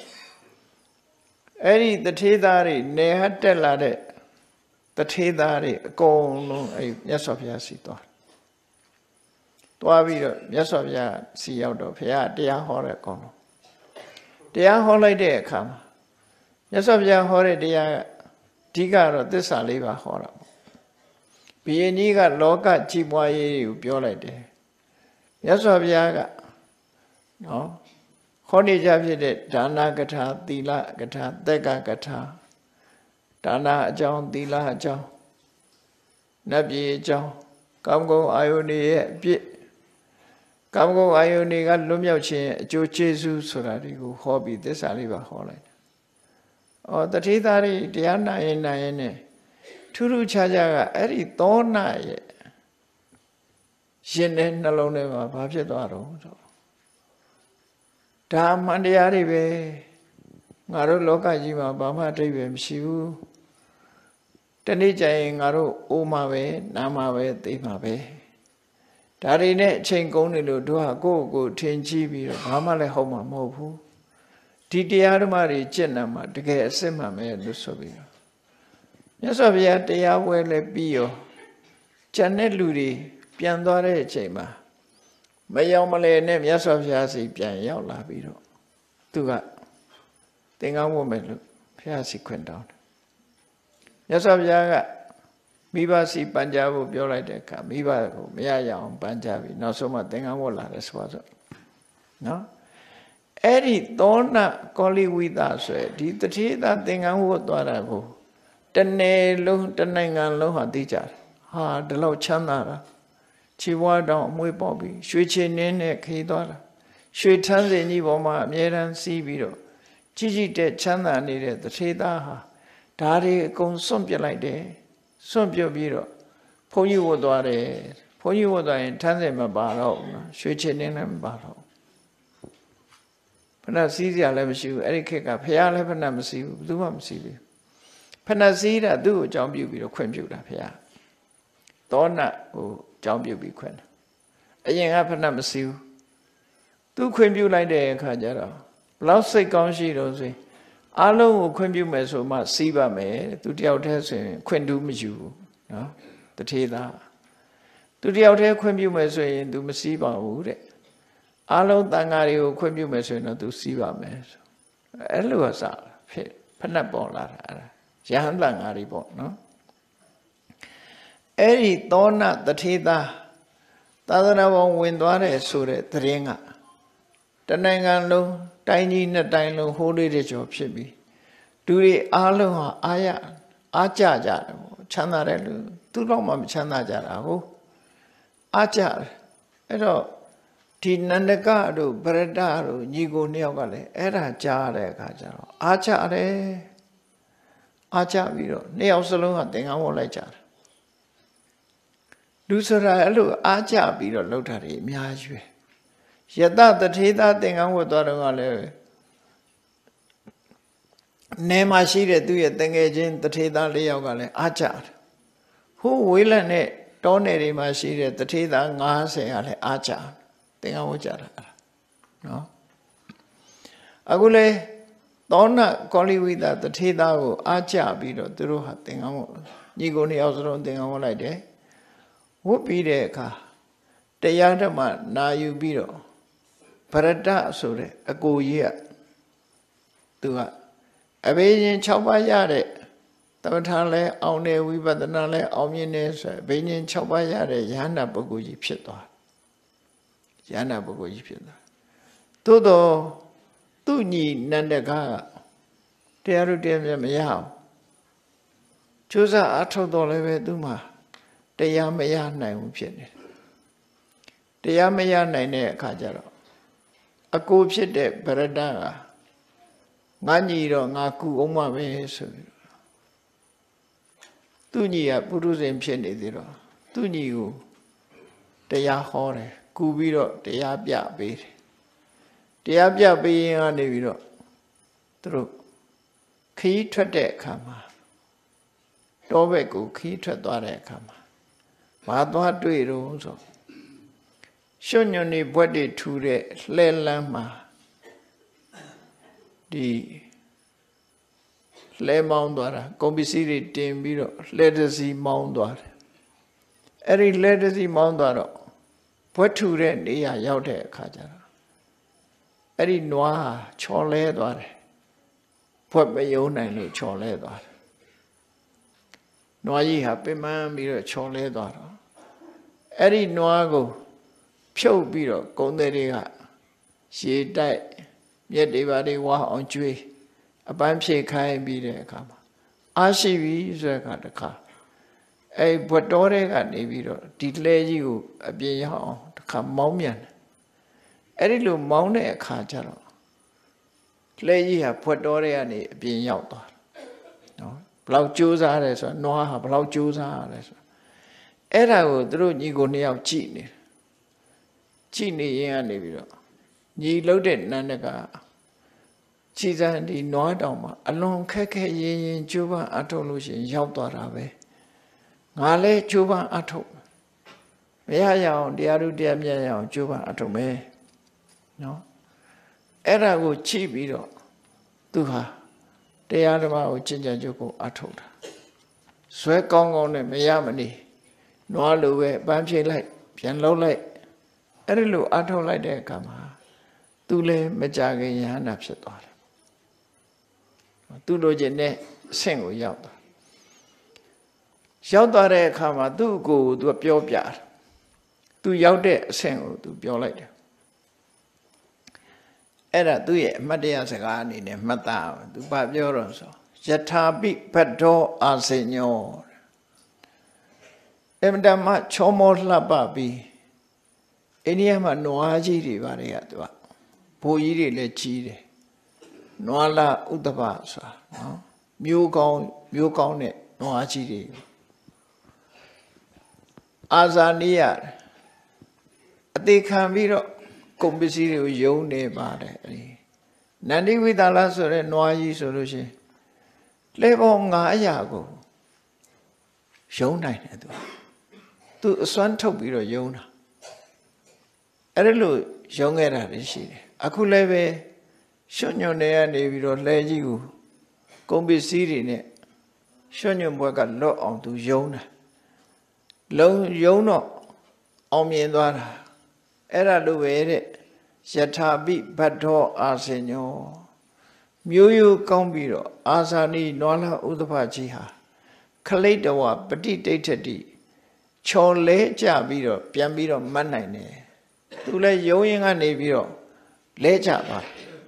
အဲ့ဒီတထေးသားတွေနေဟတက်လာတဲ့တထေးသားတွေအကုန်လုံးအဲ့မြတ်စွာဘုရားစီသွားသွားပြီးတော့မြတ်စွာဘုရားစီရောက်တော့ဘုရားတရားဟောတဲ့အကောင်လုံးတရားဟောလိုက်တဲ့အခါမှာမြတ်စွာဘုရားဟောတဲ့တရားကအဓိကတော့သစ္စာလေးပါဟောတာပေါ့ဘုရင်ကြီးကလောကကြီးပွားရေးကိုပြောလိုက်တယ်မြတ်စွာဘုရားကနော်ခေါ်နေကြဖြစ်တဲ့ဒါနကထာသီလကထာသက်ကကထာဒါနအကြောင်းသီလအကြောင်းနတ်ပြည်အကြောင်းကောင်းကောင်းအာယုန်ရဲ့အပြည့်ကာမဂုဏ်အာယုန်တွေကလွတ်မြောက်ခြင်းအကျိုးကျေးဇူးဆိုတာတွေကိုဟောပြီးသစ္စာလေးပါဟောလိုက်တယ်။အော်တတိသားတွေတရားနာရင်နာရင်နဲ့ထူးထူးခြားခြားကအဲ့ဒီသောနာရဲ့ရှင်တဲ့နှလုံးထဲမှာဘာဖြစ်သွားတော့ဆိုဒါမှန်တရားတွေပဲငါတို့လောကကြီးမှာဘာမှအဓိပ္ပာယ်မရှိဘူးတနေ့ကျရင်ငါတို့အိုးမှာပဲနားမှာပဲသိမှာပဲဒါတွေနဲ့အချိန်ကုန်နေလို့တို့ဟာကိုယ့်ကိုယ်ထင်ကြီးပြီးတော့ဘာမှလည်းဟုတ်မှာမဟုတ်ဘူးဒီတရားဓမ္မတွေကျင့်နေမှာတကယ်အစစ်မှန်ပဲလို့ဆိုပြီးတော့မြတ်စွာဘုရားတရားပွဲလည်းပြီးရောကျန်တဲ့လူတွေပြန်သွားတဲ့အချိန်မှာမယောင်မလဲနဲ့မြတ်စွာဘုရားစီပြန်ရောက်လာပြီးတော့သူကသင်္ကန်းဝတ်မယ်လို့ဘုရားစီခွင့်တောင်းတယ်မြတ်စွာဘုရားကမိဘစီပန်ကြားဖို့ပြောလိုက်တဲ့အခါမိဘကိုမရရအောင်ပန်ကြားပြီးနောက်ဆုံးမှသင်္ကန်းဝတ်လာတယ်ဆိုတော့နော်အဲ့ဒီသောနာကောလိဝိသဆိုဒီတတိယသင်္ကန်းဝတ်သွားတာကိုတနယ်လုံးတနိုင်ငံလုံးဟာသိကြတယ်ဟာဒီလောက်ချမ်းသာတာခြေဝါတောင်အမွေပေါက်ပြီးရွှေချင်နှင်းနဲ့ခေးသွားတာရွှေထန်းစင်ကြီးပေါ်မှာအမြဲတမ်းစီးပြီးတော့ကြီးကြီးတဲ့ချမ်းသာနေတဲ့တထေသားဟာဒါတွေအကုန်စွန့်ပြစ်လိုက်တယ်စွန့်ပြစ်ပြီးတော့ဘုန်းကြီးဝတ်သွားတယ်ဘုန်းကြီးဝတ်သွားရင်ထန်းစင်မပါတော့ရွှေချင်နှင်းလည်းမပါတော့ဖဏစီးစရာလည်းမရှိဘူးအဲ့ဒီခေတ်ကဖះလည်းဖဏမစီးဘူးဘယ်သူမှမစီးဘူးဖဏစီးတာသူ့ကိုအကြောင်းပြုပြီးတော့ခွင့်ပြုတာဖះသောနာဟိုအကြောင်းပြုပြီးခွင့်တယ်အရင်ကဖဏမစီးဘူးသူခွင့်ပြုလိုက်တဲ့အခါကျတော့ဘလောက်စိတ်ကောင်းရှိတော့ဆိုရင်အားလုံးကိုခွင့်ပြုမယ်ဆိုမှစီးပါမယ်သူတယောက်တည်းဆိုရင်ခွင့်တူးမယူဘူးနော်တထေသားသူတယောက်တည်းခွင့်ပြုမယ်ဆိုရင် तू မစီးပါဘူးတဲ့အားလုံးတန်ဃာတွေကိုခွင့်ပြုမယ်ဆိုရင်တော့ तू စီးပါမယ်ဆိုအဲ့လိုအစားဖြစ်ဖက်နှက်ပေါ်လာတာအဲ့ဒါရဟန်းတန်ဃာတွေပေါ့နော်အဲ့ဒီသောနာတထေသားသာသနာ့ဘောင်ဝင်သွားတယ်ဆိုတဲ့သတင်းကတနိုင်ငံလုံးတိုင်းကြီးနဲ့တိုင်းလုံးဟိုးလေးတွေကျော်ဖြစ်ပြီးလူတွေအားလုံးဟာအားရအားကြကြတယ်ပေါ့ချမ်းသာတဲ့လူသူတော့မှမချမ်းသာကြတာဟုတ်အားကြတယ်အဲ့တော့ဒီနန္ဒကတို့ဗရဒတို့ညီကိုနှစ်ယောက်ကလည်းအဲ့ဒါကြားတဲ့အခါကျတော့အားကြတယ်အားကြပြီးတော့နှစ်ယောက်စလုံးကသင်္ကန်းဝတ်လိုက်ကြတယ်လူဆိုတာအဲ့လိုအားကြပြီးတော့လှုပ်တာတွေအများကြီးပဲယတတထေသာသင်္ကန်းဝတ်သွားတော့ကလည်းနေမှာရှိတဲ့သူ့ရဲ့တငယ်ချင်းတထေသာလေးယောက်ကလည်းအားကြတယ်ဟိုးဝေးလံနဲ့တောနယ်တွေမှာရှိတဲ့တထေသာ၅၀ကလည်းအားကြသင်္ကန်းဝတ်ကြတာနော်အခုလေသောနာကောလိဝိသတထေသာကိုအားကြပြီးတော့သူတို့ဟာသင်္ကန်းဝတ်ညီကိုနှစ်ယောက်စလုံးသင်္ကန်းဝတ်လိုက်တယ်ဝတ်ပြီးတဲ့အခါတရားဓမ္မနာယူပြီးတော့ဗရဒဆိုတဲ့အကိုကြီးကသူကအဘေရင်၆ပါးရတဲ့သမထလဲအောင်တယ်ဝိပဿနာလဲအောင်မြင်တယ်ဆိုအဘေရင်၆ပါးရတဲ့ယန္တာပုဂ္ဂိုလ်ကြီးဖြစ်သွားယန္တာပုဂ္ဂိုလ်ကြီးဖြစ်သွားသို့တော့သူ့ညီနန္ဒကတရားတို့တရားမြတ်မရအောင်ကျိုးစားအထောက်တော်လည်းပဲသူ့မှာတရားမရနိုင်ဘူးဖြစ်နေတယ်တရားမရနိုင်တဲ့အခါကျတော့အကိုဖြစ်တဲ့ဗရဒကငါညီတော့ငါကူအောင်မပဲဆိုပြီးသူညီကပုရုဇဉ်ဖြစ်နေသေးတော့သူညီကိုတရားဟောတယ်ကူပြီးတော့တရားပြပေးတယ်တရားပြပေးရင်ကနေပြီးတော့သူတို့ခီးထွက်တဲ့အခါမှာတောဘက်ကိုခီးထွက်သွားတဲ့အခါမှာဘာသွားတွေ့တော့ဆိုရွှွညွန်နေဘွက်တွေထူတဲ့လှဲလန်းမှာဒီလှဲမောင်းသွားတာကုန်ပစ္စည်းတွေတင်ပြီးတော့လှဲတစီမောင်းသွားတယ်အဲ့ဒီလှဲတစီမောင်းသွားတော့ဘွက်ထူတဲ့နေရာရောက်တဲ့အခါကျတော့အဲ့ဒီနွားဟာချော်လဲသွားတယ်ဘွက်မယုံနိုင်လို့ချော်လဲသွားတယ်နွားကြီးဟာပင်ပန်းပြီးတော့ချော်လဲသွားတော့အဲ့ဒီနွားကိုဖြုတ်ပြီးတော့ကုန်းသည်တွေကရေတိုက်မြက်တွေပါတွေဝါအောင်ကျွေးအပန်းဖြေခိုင်းပြီးတဲ့အခါမှာအားရှိပြီဆိုတဲ့အခါတခါအဲ့ဘွတ်တော်တွေကနေပြီးတော့ဒီလဲကြီးကိုအပြင်ရောက်အောင်တခါမောင်းမြန်တယ်အဲ့ဒီလိုမောင်းတဲ့အခါကျတော့လှဲကြီးဟာဖွက်တော်တွေကနေအပြင်ရောက်သွားတယ်နော်ဘလောက်ကြိုးစားတယ်ဆိုတော့နွားဟာဘလောက်ကြိုးစားရတယ်ဆိုအဲ့ဒါကိုသူတို့ညီကိုနှစ်ယောက်ကြည့်နေတယ်ကြည့်နေရင်ကနေပြီးတော့ညီလှုပ်တဲ့နန်းတကခြေစံဒီနွားတောင်မှာအလွန်ခက်ခဲရင်ရင်ကြိုးပမ်းအထုတ်လို့ရှိရင်ရောက်သွားတာပဲငါလည်းကြိုးပမ်းအထုတ်မရရအောင်တရားဥတရားမြတ်ရအောင်ကြိုးပမ်းအထုတ်မယ်နော်အဲ့ဒါကိုချိပြီးတော့သူဟာတရားဓမ္မကိုကျင့်ကြံကြိုးကိုအထုတ်တာဇွဲကောင်းကောင်းနဲ့မရမနေနွားလိုပဲပန်းဖြိလိုက်ပြန်လှုပ်လိုက်အဲ့ဒီလိုအထုတ်လိုက်တဲ့အခါမှာသူလည်းမကြခင်ယဟန္တာဖြစ်သွားတယ်သူလိုချင်တဲ့အဆင့်ကိုရောက်သွားရောက်သွားတဲ့အခါမှာသူ့ကိုယ်သူကပြောပြတယ်သူရောက်တဲ့အဆင့်ကိုသူပြောလိုက်တယ်အဲ့ဒါသူ့ရဲ့အမှတ်တရစကားအနေနဲ့မှတ်သားအောင်သူဘာပြောတော့ဆိုယထာပိဘဒ္ဒောအာစေညောအမတမချောမောလှပပြီးအိန္ဒိယမှာနွားကြီးတွေပါတွေကသူကဘိုးကြီးတွေလည်းကြီးတယ်နွားလာဥဒ္ဒပဆိုတာနော်မျိုးကောင်းမျိုးကောင်းတဲ့နွားကြီးတွေအာဇာနိယအသေးခံပြီးတော့ကုန်ပစ္စည်းတွေကိုယုံနေပါတယ်အဲဒီနန္ဒီဝိသလဆိုတဲ့နွားကြီးဆိုလို့ရှိရင်လဲပေါင်း၅ရာကိုယုံနိုင်တယ်သူသူအစွမ်းထုတ်ပြီးတော့ယုံတာအဲ့ဒါလို့ယုံခဲ့တာရှိတယ်အခုလည်းပဲရွှွညွန်နေရနေပြီးတော့လှဲကြီးကိုကုန်ပစ္စည်းတွေနဲ့ရွှွညွန်ဘွက်ကလွတ်အောင်သူယုံတာလုံယုံတော့အောင်မြင်သွားတာအဲ့ဒါလိုပဲတဲ့ယထာပိဘဒ္ဒောအာစေညောမျိုးရိုးကောင်းပြီးတော့အာဇာနိနွားလာဥဒ္ဒဖကြီးဟာခလိတဝပฏิဒိဋ္ဌတိချော်လဲကြပြီးတော့ပြန်ပြီးတော့မှတ်နိုင်တယ်သူလည်းယုံရင်ကနေပြီးတော့လဲကြသွား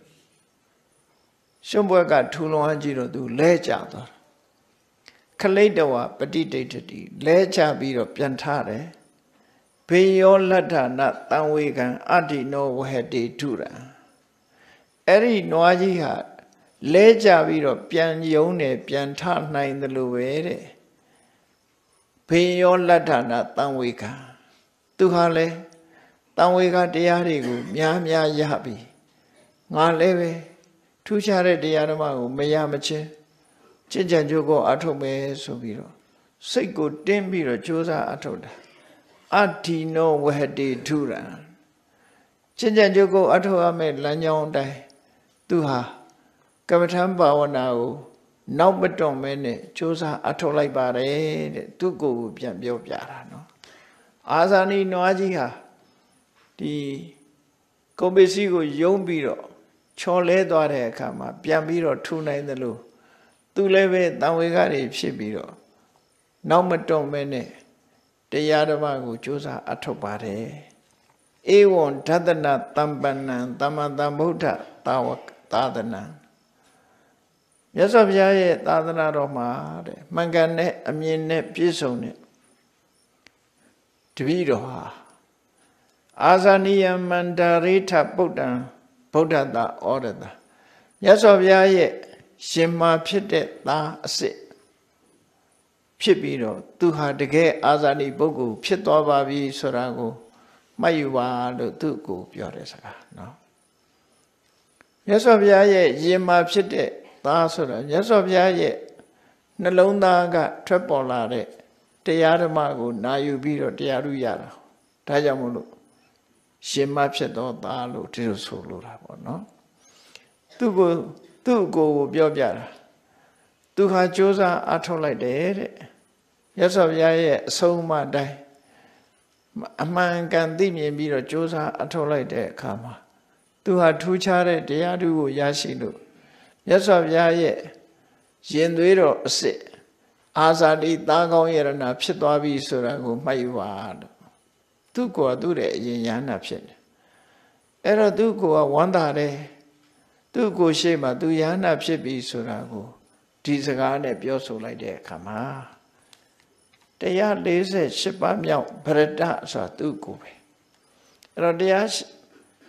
ရှုံးဘွက်ကထူလွန်ကြည့်တော့သူလဲကြသွားခလိတဝပฏิဒိဋ္ဌတိလဲကြပြီးတော့ပြန်ထားတယ်ဘေယောလတ္ထနာတံဝေကံအတ္တိနောဝဟတိထုရံအဲ့ဒီနွားကြီးဟာလဲကြပြီးတော့ပြန်ယုံတယ်ပြန်ထနိုင်တယ်လို့ပဲတဲ့ဘေယောလတ္ထနာတံဝေကံသူဟာလဲတံဝေကတရားတွေကိုများများရပြီငါလည်းပဲထူးခြားတဲ့တရားဓမ္မကိုမရမချင်းကျင့်ကြံကြိုးကိုအထုတ်မယ်ဆိုပြီးတော့စိတ်ကိုတင်းပြီးတော့ကြိုးစားအထုတ်တာအတ္တိနောဝဟတိထုရံကျင့်ကြံကြိုးကိုအထုတ်ရမယ်လမ်းကြောင်းအတိုင်းသူဟာကမ္မထံဘာဝနာကိုနောက်မတွန့်မဲနဲ့ကြိုးစားအထုတ်လိုက်ပါတယ်တဲ့သူ့ကိုယ်ကိုပြန်ပြောပြတာနော်အာဇာနိနွားကြီးဟာဒီကုန်ပစ္စည်းကိုယုံပြီးတော့ချော်လဲသွားတဲ့အခါမှာပြန်ပြီးတော့ထူနိုင်တယ်လို့သူလည်းပဲတံဝေကတွေဖြစ်ပြီးတော့နောက်မတွန့်မဲနဲ့တရားဓမ္မကိုကြိုးစားအထုတ်ပါတယ်ဧဝံဓတနာတမ္ပဏံသမ္မာသမ္ဗုဒ္ဓသာဝသာသနာမြတ်စွာဘုရားရဲ့သာသနာတော်မှာတဲ့မှန်ကန်တဲ့အမြင်နဲ့ပြည့်စုံတဲ့တပည့်တော်ဟာအာဇာနိယမန္တရိထပုဒ္ဒံဗုဒ္ဓတာဩရတမြတ်စွာဘုရားရဲ့ရှင်မာဖြစ်တဲ့သားအစ်စ်ဖြစ်ပြီးတော့သူဟာတကယ်အာဇာနိပုဂ္ဂိုလ်ဖြစ်သွားပါပြီဆိုတာကိုမှတ်ယူပါလို့သူ့ကိုပြောတဲ့စကားနော်မြတ်စွာဘုရားရဲ့ရှင်မာဖြစ်တဲ့သားဆိုတာမြတ်စွာဘုရားရဲ့နှလုံးသားကထွက်ပေါ်လာတဲ့တရားဓမ္မကိုနာယူပြီးတော့တရားဥရတာဒါကြောင့်မို့လို့ရှင်မဖြစ်သောသားလို့ဒီလိုဆိုလိုတာပေါ့နော်သူ့ကိုသူ့ကိုယ်ကိုပြောပြတာသူဟာကြိုးစားအထောက်လိုက်တယ်တဲ့မြတ်စွာဘုရားရဲ့အဆုံးအမတိုင်းအမှန်ကန်သိမြင်ပြီးတော့ကြိုးစားအထောက်လိုက်တဲ့အခါမှာသူဟာထူးခြားတဲ့တရားဓုကိုရရှိလို့မြတ်စွာဘုရားရဲ့ရင်သွေးတော်အစစ်အာဇာတိသားကောင်းယရဏဖြစ်သွားပြီဆိုတာကိုမှတ်ယူပါတော့သူ့ကိုယ်ကသူ့ရဲ့အရင်ယန္တာဖြစ်တယ်အဲ့တော့သူ့ကိုယ်ကဝမ်းသာတယ်သူ့ကိုယ်ရှိမှသူယန္တာဖြစ်ပြီဆိုတာကိုဒီစကားနဲ့ပြောဆိုလိုက်တဲ့အခါမှာတရား၄၈ပါးမြောက်ဗရဒဆိုတာသူ့ကိုယ်ပဲအဲ့တော့တရား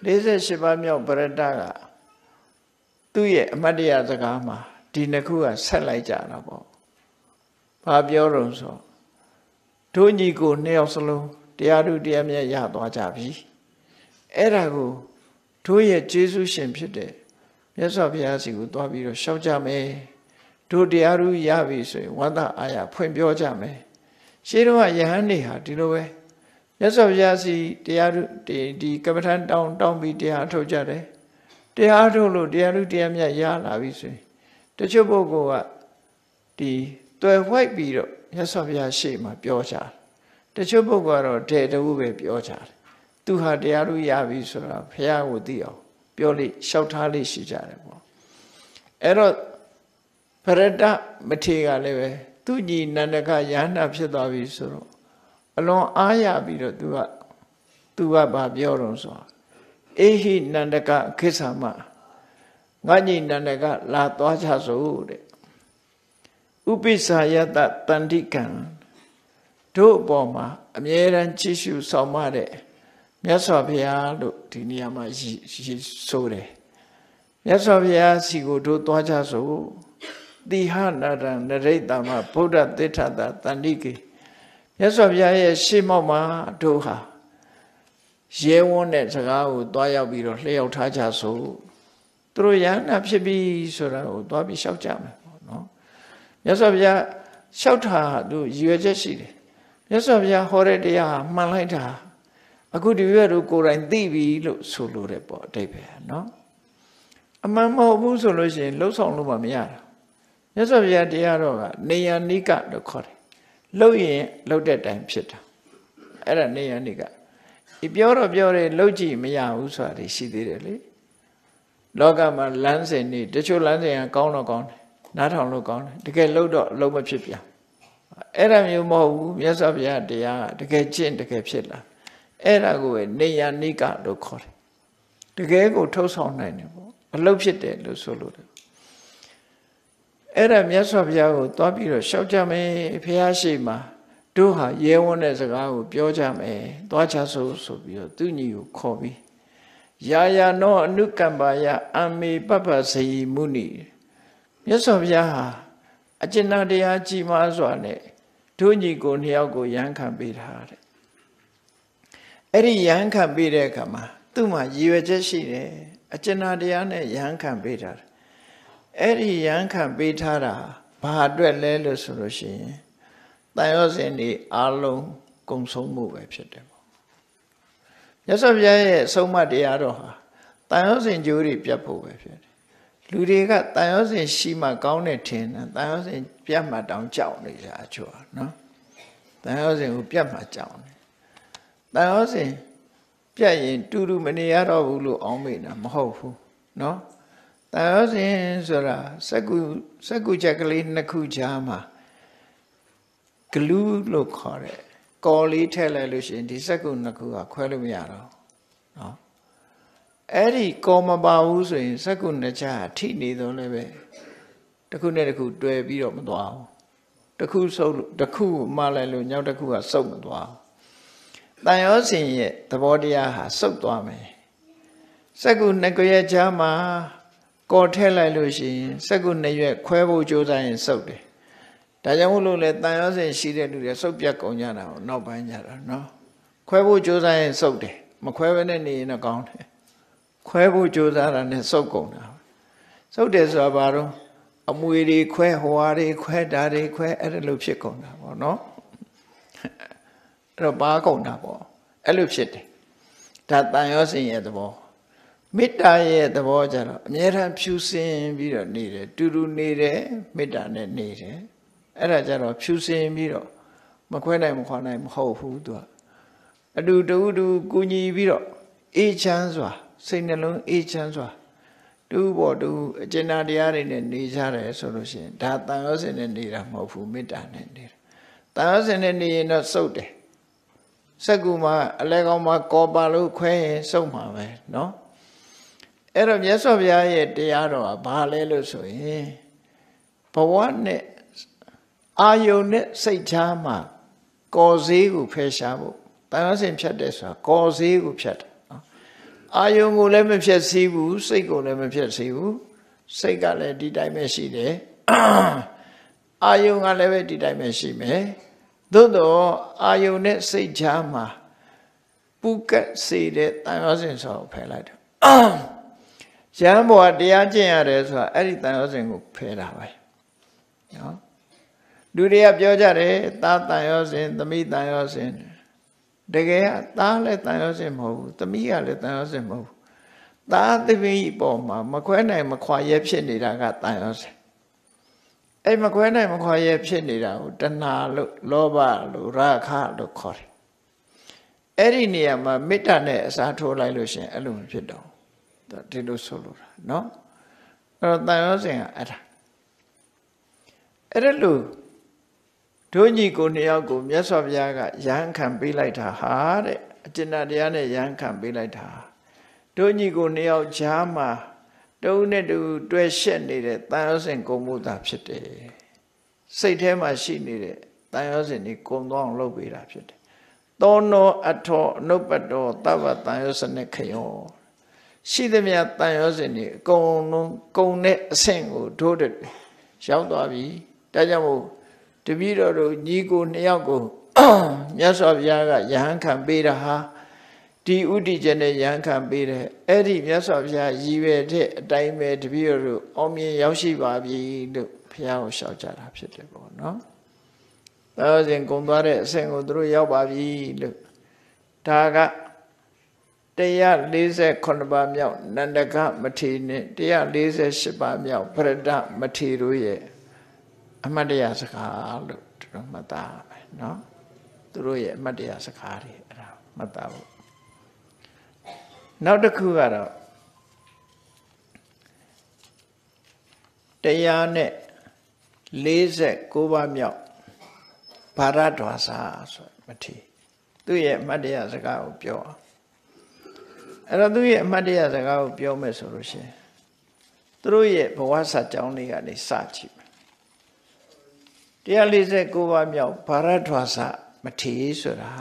၄၈ပါးမြောက်ပရတ္တကသူ့ရဲ့အမတ်တရားစကားမှာဒီနှစ်ခုကဆက်လိုက်ကြတာပေါ့ဘာပြောတော့ဆိုတို့ညီကိုနှစ်ယောက်စလုံးတရားသူတရားမြတ်ရသွားကြပြီအဲ့ဒါကိုတို့ရဲ့ကျေးဇူးရှင်ဖြစ်တဲ့မြတ်စွာဘုရားစီကိုသွားပြီးတော့ရှောက်ကြမယ်တို့တရားသူရပြီဆိုရင်ဝန္တအားရဖွင့်ပြောကြမယ်ရှင်းတော့ယဟန်နေဟာဒီလိုပဲမြတ်စွာဘုရားစီတရားသူဒီဒီကမ္မထံတောင်းတောင်းပြီးတရားထုတ်ကြတယ်တရားထုတ်လို့တရားသူတရားမြတ်ရလာပြီဆိုရင်တချို့ပုဂ္ဂိုလ်ကဒီတွယ်ဝိုက်ပြီးတော့မြတ်စွာဘုရားရှေ့မှာပြောကြတယ်တချို့ပုဂ္ဂိုလ်ကတော့တဲ့တူပဲပြောကြတယ်သူဟာတရားသူရပြီဆိုတာဘုရားကိုသိအောင်ပြောလိလျှောက်ထားလိရှိကြတယ်ပေါ့အဲ့တော့ပရတ္တမထေရကလည်းပဲသူညီနန္ဒကယဟနာဖြစ်သွားပြီဆိုတော့အလွန်အားရပြီးတော့သူကသူကဘာပြောတော့ဆိုအေဟိနန္ဒကခိစ္ဆာမငါညီနန္ဒကလာသွားကြစို့တဲ့ဥပိ္ပစာယတတန္တိကံတို့အပေါ်မှာအမြဲတမ်းကြည့်ရှုဆောင်မတဲ့မြတ်စွာဘုရားလို့ဒီနေရာမှာရှိဆိုတယ်မြတ်စွာဘုရားစီကိုတို့သွားကြစို့တိဟနာရံနရိတ္တမဗုဒ္ဓသစ္ထတာတန္တိကေမြတ်စွာဘုရားရဲ့ရှေ့မောက်မှာတို့ဟာရဲဝန်းတဲ့စကားကိုသွားရောက်ပြီးတော့လျှောက်ထားကြစို့သူတို့ယန္နာဖြစ်ပြီဆိုတာကိုသွားပြီးလျှောက်ကြမယ်ပေါ့နော်မြတ်စွာဘုရားလျှောက်တာတို့ရည်ရွယ်ချက်ရှိတယ်မြတ်စွာဘုရားဟောတဲ့တရားမှန်လိုက်တာအခုဒီဘက်တို့ကိုယ်တိုင်သိပြီလို့ဆိုလို့တယ်ပေါ့အတိတ်ပဲနော်အမှန်မဟုတ်ဘူးဆိုလို့ရှိရင်လှုပ်ဆောင်လို့မရတာမြတ်စွာဘုရားတရားတော်ကနေယနိကလို့ခေါ်တယ်လှုပ်ရင်လှုပ်တဲ့တိုင်ဖြစ်တာအဲ့ဒါနေယနိကဒီပြောတော့ပြောတယ်လှုပ်ကြည့်မရဘူးဆိုတာရှိသေးတယ်လေလောကမှာလမ်းစဉ်နေတချို့လမ်းစဉ်ကကောင်းတော့ကောင်းတယ်နားထောင်လို့ကောင်းတယ်တကယ်လှုပ်တော့လှုပ်မဖြစ်ပြန်အဲ့ဒါမျိုးမဟုတ်ဘူးမြတ်စွာဘုရားတရားကတကယ်ကျင့်တကယ်ဖြစ်လာအဲ့ဒါကိုနေယနိကလို့ခေါ်တယ်တကယ်ကိုထုတ်ဆောင်နိုင်တယ်ပေါ့အလုပ်ဖြစ်တယ်လို့ဆိုလို့တယ်အဲ့ဒါမြတ်စွာဘုရားကိုသွားပြီးတော့ရှောက်ကြမယ်ဘုရားရှိခိုးတို့ဟာရဲဝန်းတဲ့စကားကိုပြောကြမယ်သွားချဆိုဆိုပြီးတော့သူညီကိုခေါ်ပြီးယာယာနောအနုကမ္ပါယအမေပပ္ပစေယမုနိမြတ်စွာဘုရားဟာအကျဉ်းတရားကြီးမားစွာနဲ့တို့ညီကိုနှစ်ယောက်ကိုရဟန်းခံပေးထားတယ်အဲ့ဒီရဟန်းခံပေးတဲ့အခါမှာသူ့မှာရည်ရွယ်ချက်ရှိတယ်အကျဉ်းတရားနဲ့ရဟန်းခံပေးထားတယ်အဲ့ဒီရဟန်းခံပေးထားတာဘာအတွက်လဲလို့ဆိုလို့ရှိရင်တန်ရောစဉ်ဒီအလုံးကုံဆုံးမှုပဲဖြစ်တယ်ပေါ့မြတ်စွာဘုရားရဲ့အဆုံးအမတရားတော်ဟာတန်ရောစဉ်ကြိုးတွေပြတ်ဖို့ပဲဖြစ်တယ်လူတွေကတန်ရောစဉ်ရှိမှကောင်းတဲ့ထင်တယ်တန်ရောစဉ်ပြတ်မှတောင်ကြောက်နေကြအချို့နော်တန်ရောစဉ်ကိုပြတ်မှကြောက်နေတန်ရောစဉ်ပြတ်ရင်တူတူမနေရတော့ဘူးလို့အောင်းမိတာမဟုတ်ဘူးနော်တန်ရောစဉ်ဆိုတာစက္ကုစက္ကုချက်ကလေးနှစ်ခုကြားမှာဂလူးလို့ခေါ်တယ်ကော်လေးထည့်လိုက်လို့ရှိရင်ဒီစက္ကုနှစ်ခုကခွဲလို့မရတော့နော်အဲ့ဒီကော်မပါဘူးဆိုရင်စက္ကုနှစ်ချာထိနေတော့လည်းပဲတစ်ခုနဲ့တစ်ခုတွဲပြီးတော့မသွားဘူးတစ်ခုဆုပ်လို့တစ်ခုမှလိုက်လို့နောက်တစ်ခုကဆုပ်မသွားဘူးတန်ရောစဉ်ရဲ့သဘောတရားဟာဆုပ်သွားမယ်စက္ကုနှစ်ကြွယ်ကြားမှာကော်ထည့်လိုက်လို့ရှိရင်စက္ကုနှစ်ရွက်ခွဲဖို့ကြိုးစားရင်ဆုပ်တယ်ဒါကြောင့်မို့လို့လေတန်ရောစဉ်ရှိတဲ့လူတွေဆုပ်ပြတ်ကုန်ကြတာပေါ့နောက်ပိုင်းကြတာနော်ခွဲဖို့ကြိုးစားရင်ဆုပ်တယ်မခွဲဘဲနဲ့နေရင်တော့ကောင်းတယ်ခွဲဖို့ကြိုးစားတာနဲ့ဆုပ်ကုန်တာဆုပ်တယ်ဆိုတာဘာလို့အမွေတွေခွဲဟွာတွေခွဲဓာတွေခွဲအဲ့လိုဖြစ်ကုန်တာပေါ့နော်အဲ့တော့ပါကုန်တာပေါ့အဲ့လိုဖြစ်တယ်ဒါတန်ရောစဉ်ရဲ့သဘောမေတ္တာရဲ့သဘောကြတော့အမြဲတမ်းဖြူစင်ပြီးတော့နေတယ်တူတူနေတယ်မေတ္တာနဲ့နေတယ်အဲ့ဒါကြတော့ဖြူစင်ပြီးတော့မခွဲနိုင်မခွာနိုင်မဟုတ်ဘူးသူကအတူတူတူကူညီပြီးတော့အေးချမ်းစွာစိတ်နှလုံးအေးချမ်းစွာတူပေါ်တူအကျဉ်းတရားတွေနဲ့နေကြတယ်ဆိုလို့ရှိရင်ဒါတန်ရောစဉ်နဲ့နေတာမဟုတ်ဘူးမေတ္တာနဲ့နေတာတန်ရောစဉ်နဲ့နေရင်တော့စုပ်တယ်စက္ကူမှာအလဲကောင်းမှာကောပါလို့ခွဲရင်စုပ်မှာပဲနော်အဲ့တော့မြတ်စွာဘုရားရဲ့တရားတော်ကဘာလဲလို့ဆိုရင်ဘဝနဲ့အာယုန်နဲ့စိတ်ချာမှာကော်ဈေးကိုဖယ်ရှားဖို့တန်ရောစဉ်ဖြတ်တယ်ဆိုတာကော်ဈေးကိုဖြတ်တယ်နော်အာယုံကိုလည်းမဖြစ်စည်းဘူးစိတ်ကိုလည်းမဖြစ်စည်းဘူးစိတ်ကလည်းဒီတိုင်းပဲရှိတယ်အာယုံကလည်းပဲဒီတိုင်းပဲရှိမယ်သို့တော့အာယုံနဲ့စိတ်ချာမှာပူကတ်စေတဲ့တန်ရောစဉ်ဆိုဖယ်လိုက်တယ်ရဟန်းဘောကတရားကျင့်ရတယ်ဆိုတာအဲ့ဒီတန်ရောစဉ်ကိုဖယ်တာပဲနော်လူတွေကပြောကြတယ်သားတန်ရောစဉ်သမီးတန်ရောစဉ်တကယ်ကသားလည်းတန်ရောစဉ်မဟုတ်ဘူးသမီးကလည်းတန်ရောစဉ်မဟုတ်ဘူးသားသမီးအပေါ်မှာမခွဲနိုင်မခွာရဲဖြစ်နေတာကတန်ရောစဉ်အဲ့မခွဲနိုင်မခွာရဲဖြစ်နေတာကိုတဏှာလို့လောဘလို့ရာခလို့ခေါ်တယ်အဲ့ဒီနေရာမှာမေတ္တာနဲ့အစားထိုးလိုက်လို့ရှင်အဲ့လိုမဖြစ်တော့ဒီလိုဆိုလိုတာနော်အဲ့တော့တန်ရောစဉ်ကအဲ့ဒါအဲ့ဒါလို့ဒုညီကိုနှစ်ယောက်ကိုမြတ်စွာဘုရားကရဟန်းခံပေးလိုက်တာဟာတဲ့အကျဉ်းတရားနဲ့ရဟန်းခံပေးလိုက်တာဒုညီကိုနှစ်ယောက်ဂျားမှာတုံးနဲ့တူတွဲရှက်နေတဲ့တန်ရောစဉ်ကုံမှုတာဖြစ်တယ်စိတ်ထဲမှာရှိနေတဲ့တန်ရောစဉ်ကိုကုံသွားအောင်လုပ်ပေးတာဖြစ်တယ်သောနောအထောအနုပ္ပတောသဗ္ဗတန်ရောစနခယောရှိသမျှတန်ရောစဉ်တွေအကုန်လုံးကုံတဲ့အဆင့်ကိုထိုးတယ်ရောက်သွားပြီဒါကြောင့်မို့တပည့်တော်တို့ညီကိုနှစ်ယောက်ကိုမြတ်စွာဘုရားကယဟန်ခံပေးတာဟာဒီဥဒိကျနဲ့ယဟန်ခံပေးတယ်အဲ့ဒီမြတ်စွာဘုရားရည်ရွယ်တဲ့အတိုင်းပဲတပည့်တော်တို့အောင်မြင်ရောက်ရှိပါပြီလို့ဘုရားကိုလျှောက်ကြတာဖြစ်တယ်ပေါ့နော်ဒါဆိုရင်ကုံသွားတဲ့အဆင့်ကိုသူတို့ရောက်ပါပြီလို့ဒါကတရား၄၈ပါးမြောက်နန္ဒကမထေရနဲ့တရား၄၈ပါးမြောက်ပရဒမထေရတို့ရဲ့အမတ်တရားစကားလို့တို့မှတ်သားမယ်နော်သူတို့ရဲ့အမတ်တရားစကားတွေအဲ့ဒါမှတ်သားဖို့နောက်တစ်ခုကတော့တရားနဲ့၄၉ပါးမြောက်ဘာရဒွါစာဆိုမထေရသူရဲ့အမတ်တရားစကားကိုပြောအောင်အဲ့တော့သူရဲ့အမတ်တရားစကားကိုပြောမယ်ဆိုလို့ရှိရင်သူတို့ရဲ့ဘဝစာကြောင်းလေးကနေစကြည့်တရား၄၉ပါးမြောက်ဘာရဒွါစမထေရဆိုတာ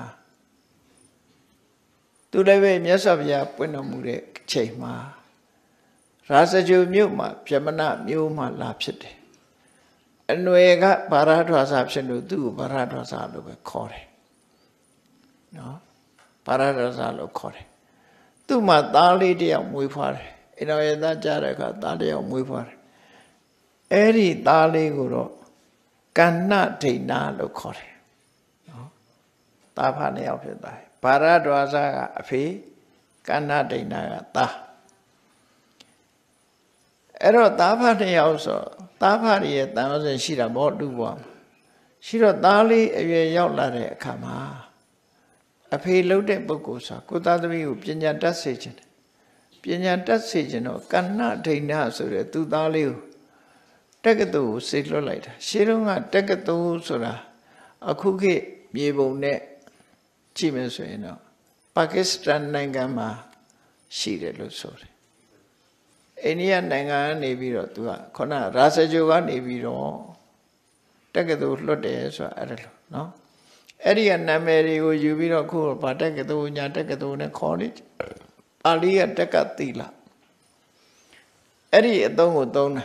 သူလည်းပဲမြတ်စွာဘုရားပွင့်တော်မူတဲ့အချိန်မှာရာဇဂုမြို့မှာဗြဟ္မဏမြို့မှာလာဖြစ်တယ်အနွယ်ကဘာရဒွါစဖြစ်လို့သူ့ကိုဘာရဒွါစလို့ပဲခေါ်တယ်နော်ဘာရဒွါစလို့ခေါ်တယ်သူ့မှာသားလေးတယောက်မွေးဖွားတယ်အိမ်တော်ရဲ့သားကြားတဲ့အခါသားတယောက်မွေးဖွားတယ်အဲ့ဒီသားလေးကိုတော့ကဏ္ဏဒိဏလို့ခေါ်တယ်နော်သားဖာနှစ်ယောက်ဖြစ်သွားတယ်ဘာရဒွါစကအဖေကဏ္ဏဒိဏကသားအဲ့တော့သားဖာနှစ်ယောက်ဆိုသားဖာရဲ့တန်ရောစဉ်ရှိတာပေါ့တူပေါ့ရှိတော့သားလေးအရွယ်ရောက်လာတဲ့အခါမှာအဖေလှုပ်တဲ့ပုဂ္ဂိုလ်ဆိုကိုသားသမီးကိုပညာတတ်စေခြင်းပညာတတ်စေခြင်းတော့ကဏ္ဏဒိဏဆိုတဲ့သူသားလေးကိုတက္ကသိုလ်ကိုစေလွှတ်လိုက်တာရှေးတုန်းကတက္ကသိုလ်ဆိုတာအခုခေတ်မြေပုံနဲ့ကြည့်မယ်ဆိုရင်တော့ပါကစ္စတန်နိုင်ငံမှာရှိတယ်လို့ဆိုတယ်အိန္ဒိယနိုင်ငံကနေပြီးတော့သူကခုနရာဇဂုကနေပြီးတော့တက္ကသိုလ်လွှတ်တယ်ဆိုတာအဲ့ဒါလို့နော်အဲ့ဒီကနာမည်တွေကိုယူပြီးတော့ခုဗာတက္ကသိုလ်ညာတက္ကသိုလ်နဲ့ခေါ်နေပါဠိကတက္ကသီလအဲ့ဒီအသုံးကိုသုံးတာ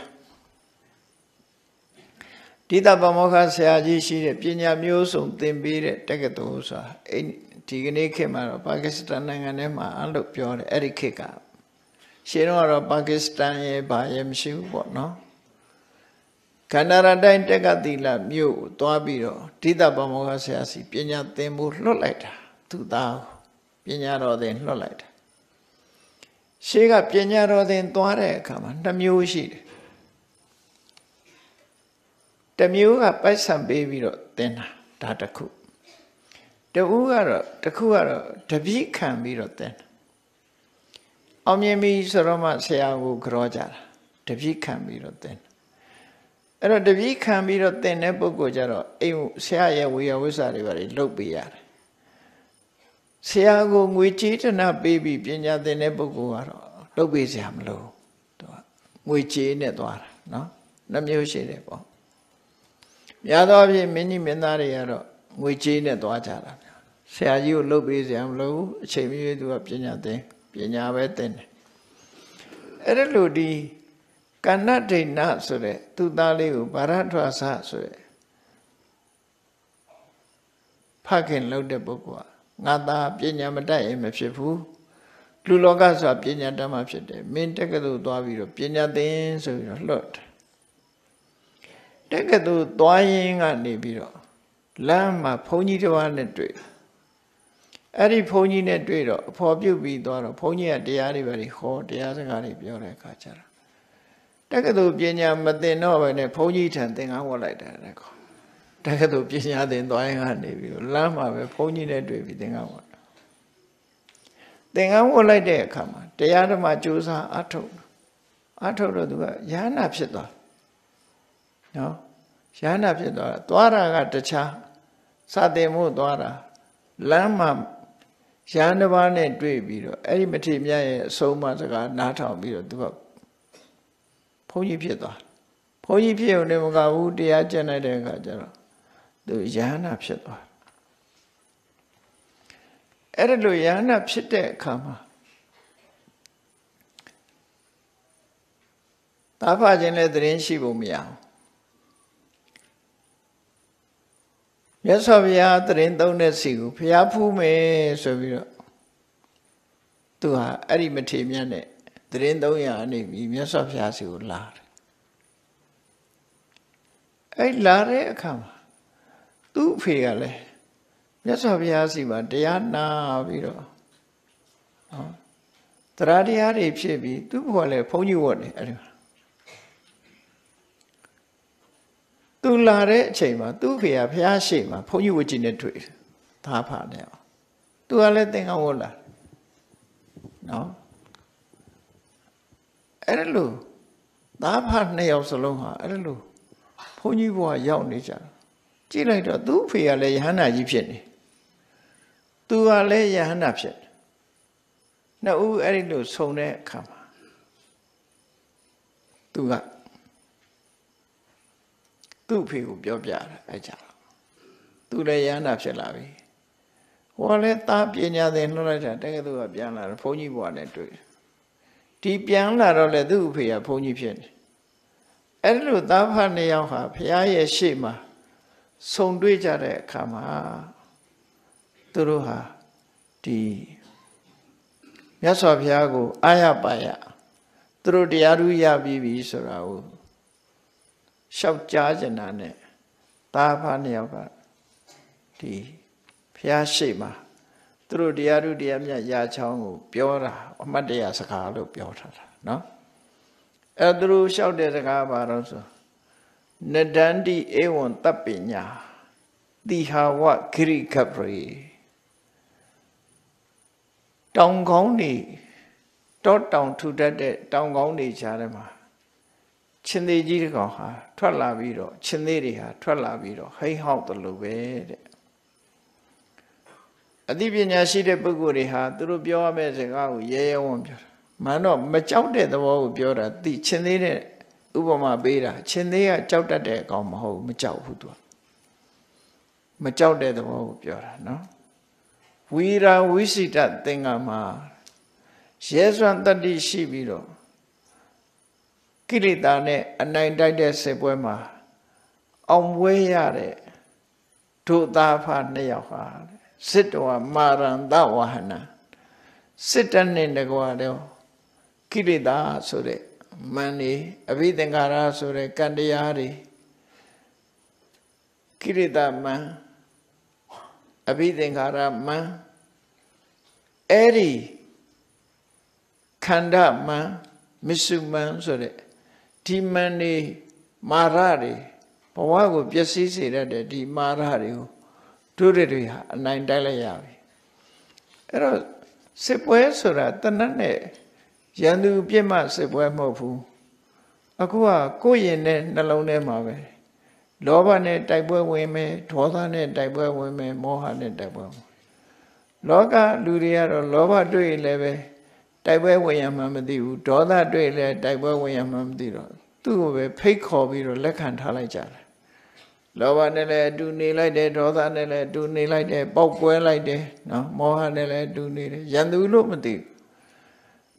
ဒီတပမောခဆရာကြီးရှိတဲ့ပညာမျိုးစုံသင်ပေးတဲ့တက္ကသိုလ်ဆိုတာအဲ့ဒီကနေ့ခေတ်မှာတော့ပါကစ္စတန်နိုင်ငံထဲမှာအဲ့လိုပြောတယ်အဲ့ဒီခေတ်ကရှင်းတော့ပါကစ္စတန်ရဲ့ဘာရဲ့မရှိဘူးပေါ့နော်ခန္ဓာရတိုင်းတက္ကသီလမြို့ကိုသွားပြီးတော့ဒီတပမောခဆရာစီပညာသင်ဖို့လွှတ်လိုက်တာသူသားပညာတော်သင်လွှတ်လိုက်တာရှေးကပညာတော်သင်သွားတဲ့အခါမှာနှစ်မျိုးရှိတယ်တစ်မျိုးကပိုက်ဆံပေးပြီးတော့သင်တာဒါတစ်ခုတဦးကတော့တစ်ခုကတော့တပည့်ခံပြီးတော့သင်တာအောင်မြင်ပြီဆိုတော့မှဆရာကိုကြောကြတာတပည့်ခံပြီးတော့သင်အဲ့တော့တပည့်ခံပြီးတော့သင်တဲ့ပုဂ္ဂိုလ်ကြတော့အိမ်ဆရာရဲ့ဝေယဝိဆာတွေပါလေလုပ်ပေးရတယ်ဆရာကိုငွေကြေးတနာပေးပြီးပညာသင်တဲ့ပုဂ္ဂိုလ်ကတော့လုပ်ပေးစရာမလိုသူကငွေကြေးနဲ့သွားတာနော်နှမျိုးရှိတယ်ပေါ့များသောအားဖြင့်မင်းကြီးမင်းသားတွေကတော့ငွေကြေးနဲ့သွားကြတာဆရာကြီးကိုလုပ်ပေးစရာမလိုဘူးအချိန်မရွေးသူကပညာသင်ပပညာပဲသင်တယ်အဲ့ဒါလို့ဒီကဏ္ဍဒိဏဆိုတဲ့သူသားလေးကိုဗာရထွာစဆိုတဲ့ဖခင်လုပ်တဲ့ပုဂ္ဂိုလ်ကငါသားပညာမတတ်ရင်မဖြစ်ဘူးလူလောကဆိုတာပညာတတ်မှဖြစ်တယ်မင်းတက္ကသိုလ်သွားပြီးတော့ပညာသင်ဆိုပြီးတော့လွတ်တယ်တက္ကသိုလ်သွားရင်းကနေပြီးတော့လမ်းမှာဘုန်းကြီးတစ်ပါးနဲ့တွေ့အဲ့ဒီဘုန်းကြီးနဲ့တွေ့တော့အဖော်ပြုတ်ပြီးသွားတော့ဘုန်းကြီးကတရားတွေပဲဟောတရားစကားတွေပြောတဲ့အခါကျတော့တက္ကသိုလ်ပညာမသင်တော့ဘဲနဲ့ဘုန်းကြီးထံသင်္ကန်းဝတ်လိုက်တယ်တဲ့ကောတက္ကသိုလ်ပညာသင်သွားရင်ကနေပြီးတော့လမ်းမှာပဲဘုန်းကြီးနဲ့တွေ့ပြီးသင်္ကန်းဝတ်သင်္ကန်းဝတ်လိုက်တဲ့အခါမှာတရားဓမ္မကြိုးစားအထုတ်အထုတ်တော့သူကယဟနာဖြစ်သွားနော်ယဟနာဖြစ်သွားတာသွားတာကတခြားစတင်မှုသွားတာလမ်းမှာယဟန်တစ်ပါးနဲ့တွေ့ပြီးတော့အဲ့ဒီမထေမြတ်ရဲ့အဆုံးအမစကားနားထောင်ပြီးတော့သူကဘုန်းကြီးဖြစ်သွားဘုန်းကြီးဖြစ်ုံနဲ့မကဘူးတရားကျင့်လိုက်တဲ့အခါကျတော့သူယဟနာဖြစ်သွားအဲ့ဒါလိုယဟနာဖြစ်တဲ့အခါမှာသာဖခြင်းလည်းသတင်းရှိဖို့မရဘူးမြတ်စွာဘုရားသတင်းသုံးတဲ့စီကိုဘုရားဖူးမယ်ဆိုပြီးတော့သူဟာအဲ့ဒီမထေမြတ်နဲ့သတင်းသုံးရအနေပြီးမြတ်စွာဘုရားစီကိုလာတယ်အဲ့လာတဲ့အခါမှာသူ့အဖေကလည်းမြတ်စွာဘုရားစီမှာတရားနာပြီးတော့နော်တရားတရားတွေဖြစ်ပြီးသူ့ဘဝလည်းဘုန်းကြီးဝတ်တယ်အဲ့ဒီသူလာတဲ့အချိန်မှာသူ့ဖေကဘုရားရှိမှာဘုန်းကြီးဝတ်ကြီးနဲ့တွေ့တယ်သားဖာနဲ့သူကလည်းသင်္ကန်းဝတ်လာနော်အဲ့ဒါလို့သားဖာနှစ်ယောက်စလုံးဟာအဲ့ဒါလို့ဘုန်းကြီးဘဝရောက်နေကြတယ်ကြည့်လိုက်တော့သူ့ဖေကလည်းယဟန္တာကြီးဖြစ်နေသူကလည်းယဟန္တာဖြစ်တယ်နှစ်ဦးအဲ့ဒီလို့ဆုံတဲ့အခါမှာသူကသူ့ဖေကိုပြောပြတယ်အဲ့ကြတော့သူလည်းယန္တာဖြစ်လာပြီဟောလည်းသားပညာသင်နှုတ်လိုက်တာတကယ်တော့ပြန်လာတယ်ဘုန်းကြီးဘွားနဲ့တွေ့ဒီပြန်လာတော့လေသူ့အဖေကဘုန်းကြီးဖြစ်နေအဲ့လိုသားဖနှစ်ယောက်ဟာဘုရားရဲ့ရှေ့မှာဆုံတွေ့ကြတဲ့အခါမှာသူတို့ဟာဒီမြတ်စွာဘုရားကိုအာရပါရသူတို့တရားဓုရပြီးပြီဆိုတာကိုလျှောက်ကြားကြတာနဲ့သားဖနှစ်ယောက်ကဒီဘုရားရှိခိုးသူတို့တရားဓုတရားမြတ်ရာချောင်းကိုပြောတာအမတ်တရားစကားလို့ပြောထားတာနော်အဲသူတို့လျှောက်တဲ့စကားဘာလို့ဆိုနဒန္တိဧဝံတပ်ပညာတိဟာဝဂိရိခပရိတောင်ကောင်းနေတောတောင်ထူတတ်တဲ့တောင်ကောင်းနေကြားထဲမှာချင်းသေးကြီးတကောင်ဟာထွက်လာပြီးတော့ချင်းသေးတွေဟာထွက်လာပြီးတော့ဟိဟောက်တယ်လို့ပဲတဲ့အသိပညာရှိတဲ့ပုဂ္ဂိုလ်တွေဟာသူတို့ပြောရမယ့်စကားကိုရဲရဲဝံ့ပြောတာမှန်တော့မကြောက်တဲ့သဘောကိုပြောတာသိချင်းသေးတဲ့ဥပမာပေးတာချင်းသေးကကြောက်တတ်တဲ့အကောင်မဟုတ်မကြောက်ဘူးသူကမကြောက်တဲ့သဘောကိုပြောတာနော်ဝီရာဝိစိတသင်္ကမှာရဲစွမ်းတတ္တိရှိပြီးတော့ကိလေသာနဲ့အနိုင်တိုက်တဲ့စစ်ပွဲမှာအောင်ပွဲရတဲ့ဒုသားဖနှစ်ယောက်ဟာစစ်တော်မာရန္တဝဟနာစစ်တနဲ့တကွာတော့ကိလေသာဆိုတဲ့မန်နေအဘိသင်္ခါရဆိုတဲ့ကံတရားတွေကိလေသာမန်အဘိသင်္ခါရမန်အဲ့ဒီခန္ဓာမန်မစ္စုမန်ဆိုတဲ့ဒီမန်နေမာရတွေဘဝကိုပျက်စီးစေတတ်တဲ့ဒီမာရတွေကိုတို့တွေဟာအနိုင်တိုက်လိုက်ရပြီအဲ့တော့စစ်ပွဲဆိုတာတဏှတ်နဲ့ရန်သူပြစ်မှစစ်ပွဲမဟုတ်ဘူးအခုကကိုယ့်ရင်နဲ့နှလုံးထဲမှာပဲလောဘနဲ့တိုက်ပွဲဝင်မယ်ဒေါသနဲ့တိုက်ပွဲဝင်မယ်မောဟနဲ့တိုက်ပွဲဝင်လောကလူတွေကတော့လောဘတွေ့ရင်လည်းပဲတိုက်ပွဲဝင်ရမှမသိဘူးဒေါသတွေ့လည်းတိုက်ပွဲဝင်ရမှမသိတော့သူ့ကိုပဲဖိတ်ခေါ်ပြီးတော့လက်ခံထားလိုက်ကြတယ်လောဘနဲ့လည်းအတူနေလိုက်တယ်ဒေါသနဲ့လည်းအတူနေလိုက်တယ်ပေါက်ကွဲလိုက်တယ်နော်မောဟနဲ့လည်းအတူနေတယ်ရန်သူလို့မသိဘူး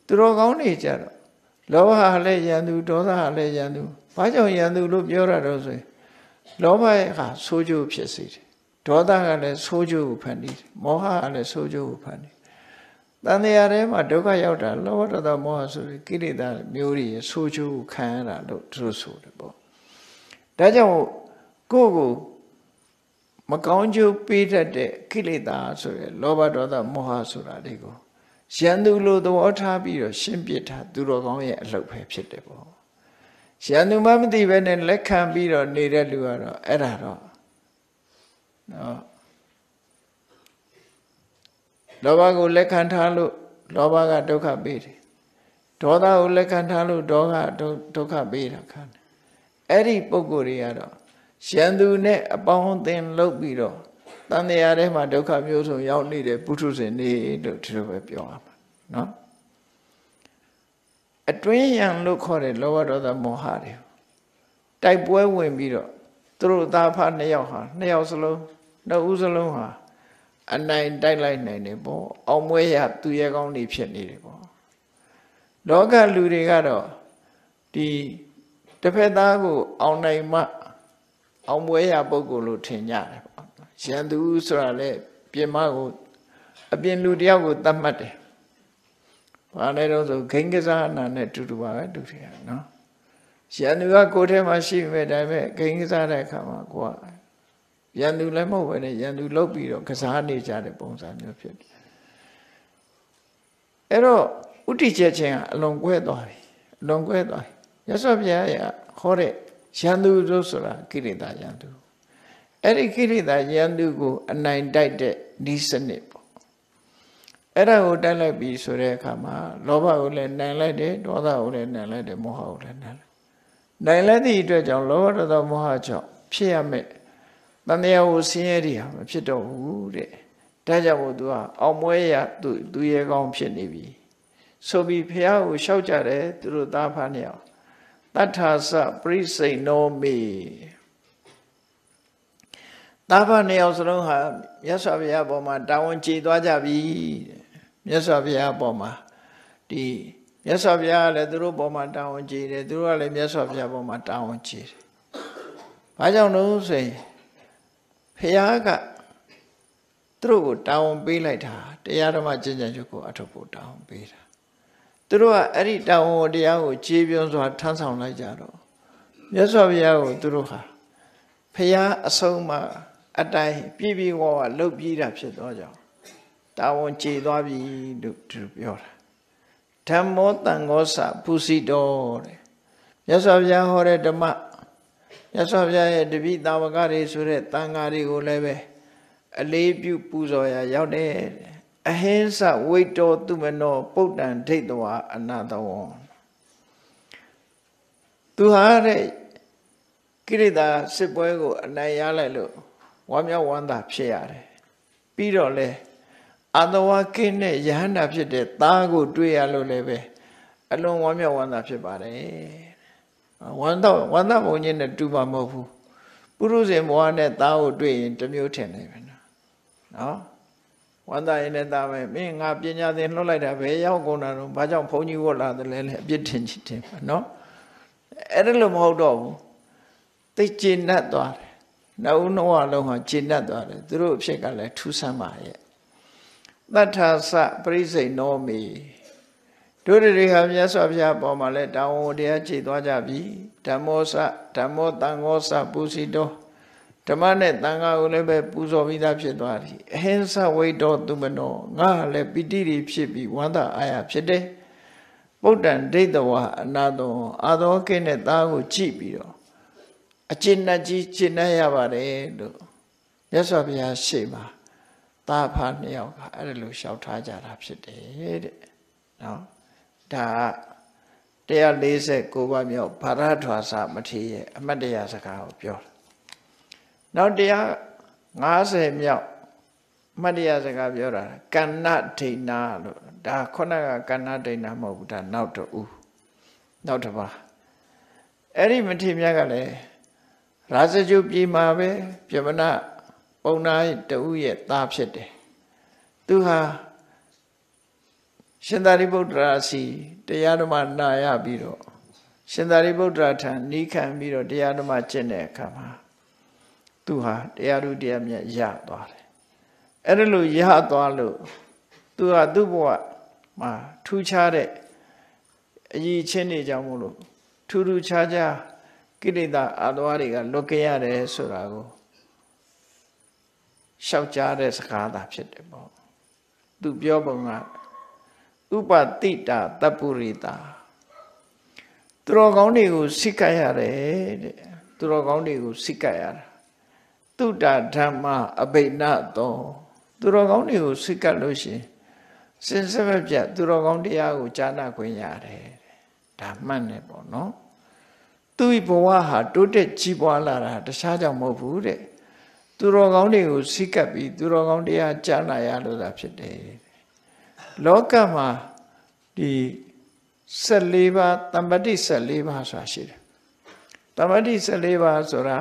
သူတော်ကောင်းနေကြတော့လောဘဟာလည်းရန်သူဒေါသဟာလည်းရန်သူဘာကြောင့်ရန်သူလို့ပြောရတော့ဆိုရင်လောဘရဲ့ဟာဆိုးကျိုးဖြစ်စေတယ်ဒေါသကလည်းဆိုးကျိုးကိုဖန်တီးတယ်မောဟကလည်းဆိုးကျိုးကိုဖန်တီးတန်တရားထဲမှာဒုက္ခရောက်တာလောဘဒေါသမောဟဆိုတဲ့ကိလေသာမျိုးတွေဆိုးကျိုးကိုခံရတာလို့သူတို့ဆိုတယ်ပေါ့ဒါကြောင့်ကိုယ့်ကိုမကောင်းကျိုးပေးတတ်တဲ့ကိလေသာဆိုရယ်လောဘဒေါသမောဟဆိုတာတွေကိုရန်သူလိုသဘောထားပြီးတော့ရှင်းပြတာသူတော်ကောင်းရဲ့အလုပ်ပဲဖြစ်တယ်ပေါ့ရန်သူမှမသိပဲနဲ့လက်ခံပြီးတော့နေတဲ့လူကတော့အဲ့ဒါတော့နော်လောဘကိုလက်ခံထားလို့လောဘကဒုက္ခပေးတယ်ဒေါသကိုလက်ခံထားလို့ဒေါသဒုက္ခပေးတာခံတယ်အဲ့ဒီပုံကိုယ်တွေကတော့ရန်သူနဲ့အပေါင်းအသင်းလုပ်ပြီးတော့တန်တရားထဲမှာဒုက္ခမျိုးစုံရောက်နေတဲ့ပုထုဇဉ်တွေလို့ဒီလိုပဲပြောရမှာနော်အတွင်းယံလို့ခေါ်တဲ့လောဘဒေါသမောဟတွေတိုက်ပွဲဝင်ပြီးတော့သူတို့သားဖနှစ်ယောက်ဟာနှစ်ယောက်စလုံးနှစ်ဦးစလုံးဟာအနိုင်တိုက်လိုက်နိုင်တယ်ပေါ့အောင်မွေးရသူရဲကောင်းတွေဖြစ်နေတယ်ပေါ့လောကလူတွေကတော့ဒီတစ်ဖက်သားကိုအောင်နိုင်မှအောင်မွေးရပုဂ္ဂိုလ်လို့ထင်ကြတယ်ပေါ့ရန်သူဆိုတာလေပြင်မကိုအပြင်လူတယောက်ကိုတတ်မှတ်တယ်ဘာလဲတော့ဆိုဂိင်္ဂဇာနာနဲ့တူတူပါပဲတူတယ်နော်ရန်သူကကိုယ်ထဲမှာရှိပေမဲ့ဒါပေမဲ့ဂိင်္ဂဇာတဲ့အခါမှာကိုကရန်သူလည်းမဟုတ်ပဲနဲ့ရန်သူလုတ်ပြီးတော့ကစားနေကြတဲ့ပုံစံမျိုးဖြစ်တယ်အဲ့တော့ဥတီချက်ချင်းကအလွန်ကွဲသွားပြီအလွန်ကွဲသွားပြီရသော်ဘုရားရဲ့ဟောတဲ့ရန်သူတို့ဆိုတာကိရိတာရန်သူအဲ့ဒီကိရိတာရန်သူကိုအနိုင်တိုက်တဲ့ဤစနစ်ပေါ့အဲ့ဒါကိုတိုက်လိုက်ပြီဆိုတဲ့အခါမှာလောဘကိုလည်းနိုင်လိုက်တယ်ဒေါသကိုလည်းနိုင်လိုက်တယ်မောဟကိုလည်းနိုင်လိုက်နိုင်လိုက်သည့်အတွက်ကြောင့်လောဘဒေါသမောဟကြောင့်ဖြစ်ရမယ်တန်တရားကိုဆင်းရဲတွေဟာမဖြစ်တော့ဘူးတဲ့ဒါကြောင့်မို့သူကအောင်မွေးရသူသူရဲကောင်းဖြစ်နေပြီဆိုပြီးဖះကိုလျှောက်ကြတယ်သူတို့သားဖားနေအောင်တတ္ထာစပရိစိတ်နောမေသားဖားနေအောင်စလုံးဟာမြတ်စွာဘုရားပေါ်မှာတာဝန်ကျေသွားကြပြီမြတ်စွာဘုရားပေါ်မှာဒီမြတ်စွာဘုရားကလည်းသူတို့ပေါ်မှာတာဝန်ကျေတယ်သူတို့ကလည်းမြတ်စွာဘုရားပေါ်မှာတာဝန်ကျေတယ်ဘာကြောင့်လို့ဆိုရင်ဖះကသူတို့ကိုတာဝန်ပေးလိုက်တာတရားဓမ္မကျင့်ကြံချုပ်ကိုအထောက်ဖို့တာဝန်ပေးတာသူတို့ကအဲ့ဒီတာဝန်တရားကိုခြေပြုံးစွာထမ်းဆောင်လိုက်ကြတော့မြတ်စွာဘုရားကိုသူတို့ဟာဖះအဆုံးမှာအတိုင်းပြည့်ပြည့်ဝဝလှုပ်ပြီးတာဖြစ်သောကြောင့်တာဝန်ခြေသွားပြီလို့သူပြောတာဓမ္မောတန်ဃောစပုစီတော်တဲ့မြတ်စွာဘုရားဟောတဲ့ဓမ္မမြတ်စွာဘုရားရဲ့တပိသာဝကတွေဆိုတဲ့တန်ဃာတွေကိုလည်းပဲအလေးပြုပူဇော်ရာရောက်တယ်အဟိဉ္စဝိတောသူမနောပုဒ္ဒံဒိဋ္ဌဝါအနာတဝံသူဟာတဲ့ကိရိတာစစ်ပွဲကိုအနိုင်ရလိုက်လို့ဝမ်းမြောက်ဝမ်းသာဖြစ်ရတယ်ပြီးတော့လေအတဝါကင်းတဲ့ယဟန္တာဖြစ်တဲ့သားကိုတွေ့ရလို့လည်းပဲအလွန်ဝမ်းမြောက်ဝမ်းသာဖြစ်ပါတယ်ဝမ်းတော့ဝမ်းသာပုံချင်းနဲ့တူပါမဟုတ်ဘူးပုရုဇဉ်ဘဝနဲ့သားကိုတွေ့ရင်တစ်မျိုးထင်နေပဲနော်ဝမ်းသာရင်လည်းသားပဲမင်းငါပညာသင်လှုပ်လိုက်တာဘယ်ရောက်ကုန်တာတော့ဘာကြောင့်ဘုန်းကြီးဝတ်လာတယ်လဲအပြစ်ထင်ချင်တယ်နော်အဲ့ဒါလို့မဟုတ်တော့ဘူးသိကျဉ်တ်သွားတယ်နောက်ဦးနှောလုံးဟာကျဉ်တ်သွားတယ်သူတို့အဖြစ်ကလည်းထူးဆန်းပါရဲ့တတ္ထာစပရိစိတ်နောမေတို့တွေဟာမြတ်စွာဘုရားပေါ်မှာလည်းတာဝန်တရားခြေသွားကြပြီဓမ္မောစဓမ္မောတန်ဃောစပုစီတောဓမ္မနဲ့တန်ဃာကိုလည်းပဲပူဇော်ပြီးသားဖြစ်သွားပြီအဟိဉ္စဝိတောသူမနောငါလည်းပိဋိတွေဖြစ်ပြီးဝန္တာအာရဖြစ်တယ်ပုဒ္ဒံဒိဋ္ဌဝါအနာတောအာသောကိနဲ့သားကိုကြည့်ပြီးတော့အကျဉ်းနဲ့ကြီးကျင့်နေရပါတယ်လို့မြတ်စွာဘုရားရှေ့မှာသားဖားနှစ်ယောက်ကအဲ့ဒါလိုလျှောက်ထားကြတာဖြစ်တယ်တဲ့နော်ဒါတရားလေးဆယ်ကိုးပါးမြောက်ဘာရထွာစမထေရရဲ့အမတ်တရားစကားကိုပြောတာနောက်တရားငါးဆယ်မြောက်အမတ်တရားစကားပြောတာကဏ္ဍဒိဏလို့ဒါခုနကကဏ္ဍဒိဏမဟုတ်ဘူးဒါနောက်တူနောက်တစ်ပါးအဲ့ဒီမထေရမြတ်ကလည်းရာဇဂုပြည်မှာပဲပြမနာပုံနာတူရဲ့သားဖြစ်တယ်သူဟာရှင်သာရိပုတ္တရာစီတရားဓမ္မနာရပြီးတော့ရှင်သာရိပုတ္တရာထံနီးခံပြီးတော့တရားဓမ္မကျင့်တဲ့အခါမှာသူဟာတရားဓုတရားမြတ်ရသွားတယ်အဲ့ဒါလို့ရသွားလို့သူဟာသူ့ဘဝမှာထူးခြားတဲ့အရေးချင်းတွေကြောင့်မို့လို့ထူးထူးခြားခြားကိလေသာအာသဝတွေကလွတ်ကြရတယ်ဆိုတာကိုရှောက်ကြားတဲ့စကားသာဖြစ်တယ်ပေါ့သူပြောပုံကဥပတိတာတပ္ပုရိတာသူတော်ကောင်းတွေကိုစိတ်ကပ်ရတယ်တဲ့သူတော်ကောင်းတွေကိုစိတ်ကပ်ရတာတုတ္တဓမ္မအဘိနတောသူတော်ကောင်းတွေကိုစိတ်ကပ်လို့ရှိရင်စင်စစ်မပြတ်သူတော်ကောင်းတရားကိုကြားနာခွင့်ရတယ်ဒါမှန်တယ်ပေါ့နော်သူ့ဘဝဟာတိုးတက်ကြီးပွားလာတာတခြားကြောင့်မဟုတ်ဘူးတဲ့သူတော်ကောင်းတွေကိုစိတ်ကပ်ပြီးသူတော်ကောင်းတရားကြားနာရလို့သာဖြစ်တယ်လောကမှာဒီสิบ四ပါးတမ္ပတိสิบ四ပါးဆိုတာရှိတယ်တမ္ပတိสิบ四ပါးဆိုတာ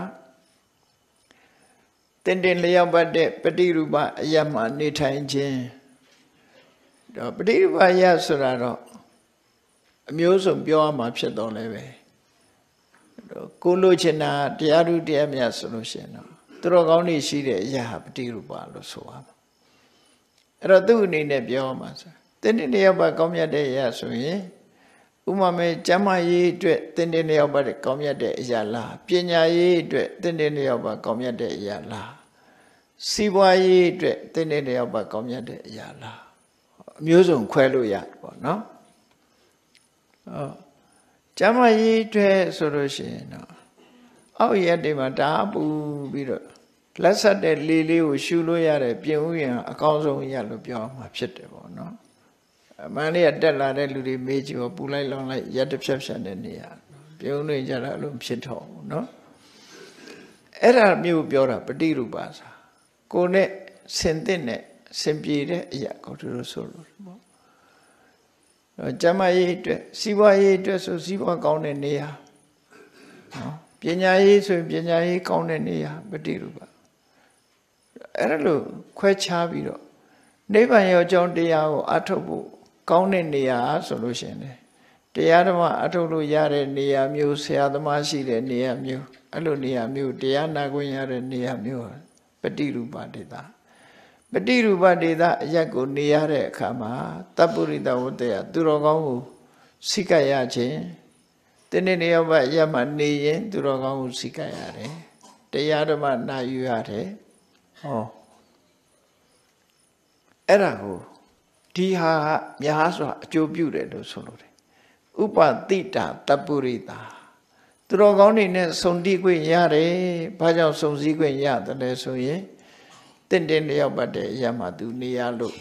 တင်တင်လျောက်ပတ်တဲ့ပฏิရူပအယတ်မှာနေထိုင်ခြင်းတော့ပฏิရူပအယတ်ဆိုတာတော့အမျိုးစုံပြောရမှာဖြစ်တော့လည်းပဲကိုလိုချင်တာတရားဓုတရားမြတ်ဆိုလို့ရှိရင်တော့သူတော်ကောင်းတွေရှိတဲ့အရာဟာပฏิရူပလို့ဆိုရမှာအဲ့တော့သူ့အနေနဲ့ပြောမှာဆိုတင်တင်လျောက်ပတ်ကောင်းမြတ်တဲ့အရာဆိုရင်ဥမာမဲ့ကျမ်းမာရေးအတွက်တင်တင်လျောက်ပတ်ကောင်းမြတ်တဲ့အရာလားပညာရေးအတွက်တင်တင်လျောက်ပတ်ကောင်းမြတ်တဲ့အရာလားစီးပွားရေးအတွက်တင်တင်လျောက်ပတ်ကောင်းမြတ်တဲ့အရာလားအမျိုးစုံခွဲလို့ရတယ်ပေါ့နော်ဟုတ်ကျမ်းမာရေးအတွက်ဆိုလို့ရှိရင်တော့အောက်ရက်တွေမှာဓာပူပြီးတော့လက်ဆက်တဲ့လေလေးကိုရှူလို့ရတဲ့ပြင်ဥယျာဉ်အကောင်းဆုံးရလို့ပြောမှာဖြစ်တယ်ပေါ့နော်အမှန်လေးကတက်လာတဲ့လူတွေမေးကြည့်တော့ပူလိုက်လောင်လိုက်ရက်တစ်ဖြတ်ဖြတ်တဲ့နေရာပြုံးနေကြတာအဲ့လိုဖြစ်တော့ဘူးเนาะအဲ့ဒါမျိုးပြောတာပฏิရူပစာကိုယ်နဲ့ဆင်သင့်နဲ့ဆင်ပြေတဲ့အရာကိုသူတို့ဆိုလို့ပေါ့ကျမ်းမာရေးအတွက်စီးပွားရေးအတွက်ဆိုစီးပွားကောင်းတဲ့နေရာနော်ပညာရေးဆိုရင်ပညာရေးကောင်းတဲ့နေရာပฏิရူပအဲ့ဒါလို့ခွဲခြားပြီးတော့နိဗ္ဗာန်ရောက်ကြောင်းတရားကိုအထုတ်ဖို့ကောင်းတဲ့နေရာဆိုလို့ရှိရင်တရားဓမ္မအထုတ်လို့ရတဲ့နေရာမျိုးဆရာသမားရှိတဲ့နေရာမျိုးအဲ့လိုနေရာမျိုးတရားနာခွင့်ရတဲ့နေရာမျိုးပฏิရူပဒေသပฏิရူပဒေသအရက်ကိုနေရတဲ့အခါမှာတပ္ပုရိတဝတ္တယသူတော်ကောင်းကိုစိတ်ကပ်ရခြင်းတင်းတင်းလျောက်ပတ်အရက်မှာနေရင်သူတော်ကောင်းကိုစိတ်ကပ်ရတယ်တရားဓမ္မနာယူရတယ်ဟောအဲ့ဒါကိုဒီဟာများစွာအကျိုးပြုတယ်လို့ဆိုလို့တယ်ဥပတိတာတပ္ပုရိတာသူတော်ကောင်းတွေနဲ့စုံတိခွင့်ရတယ်ဘာကြောင့်စုံစည်းခွင့်ရတယ်လဲဆိုရင်တင့်တယ်လျောက်ပတ်တဲ့အရာမှာသူနေရလို့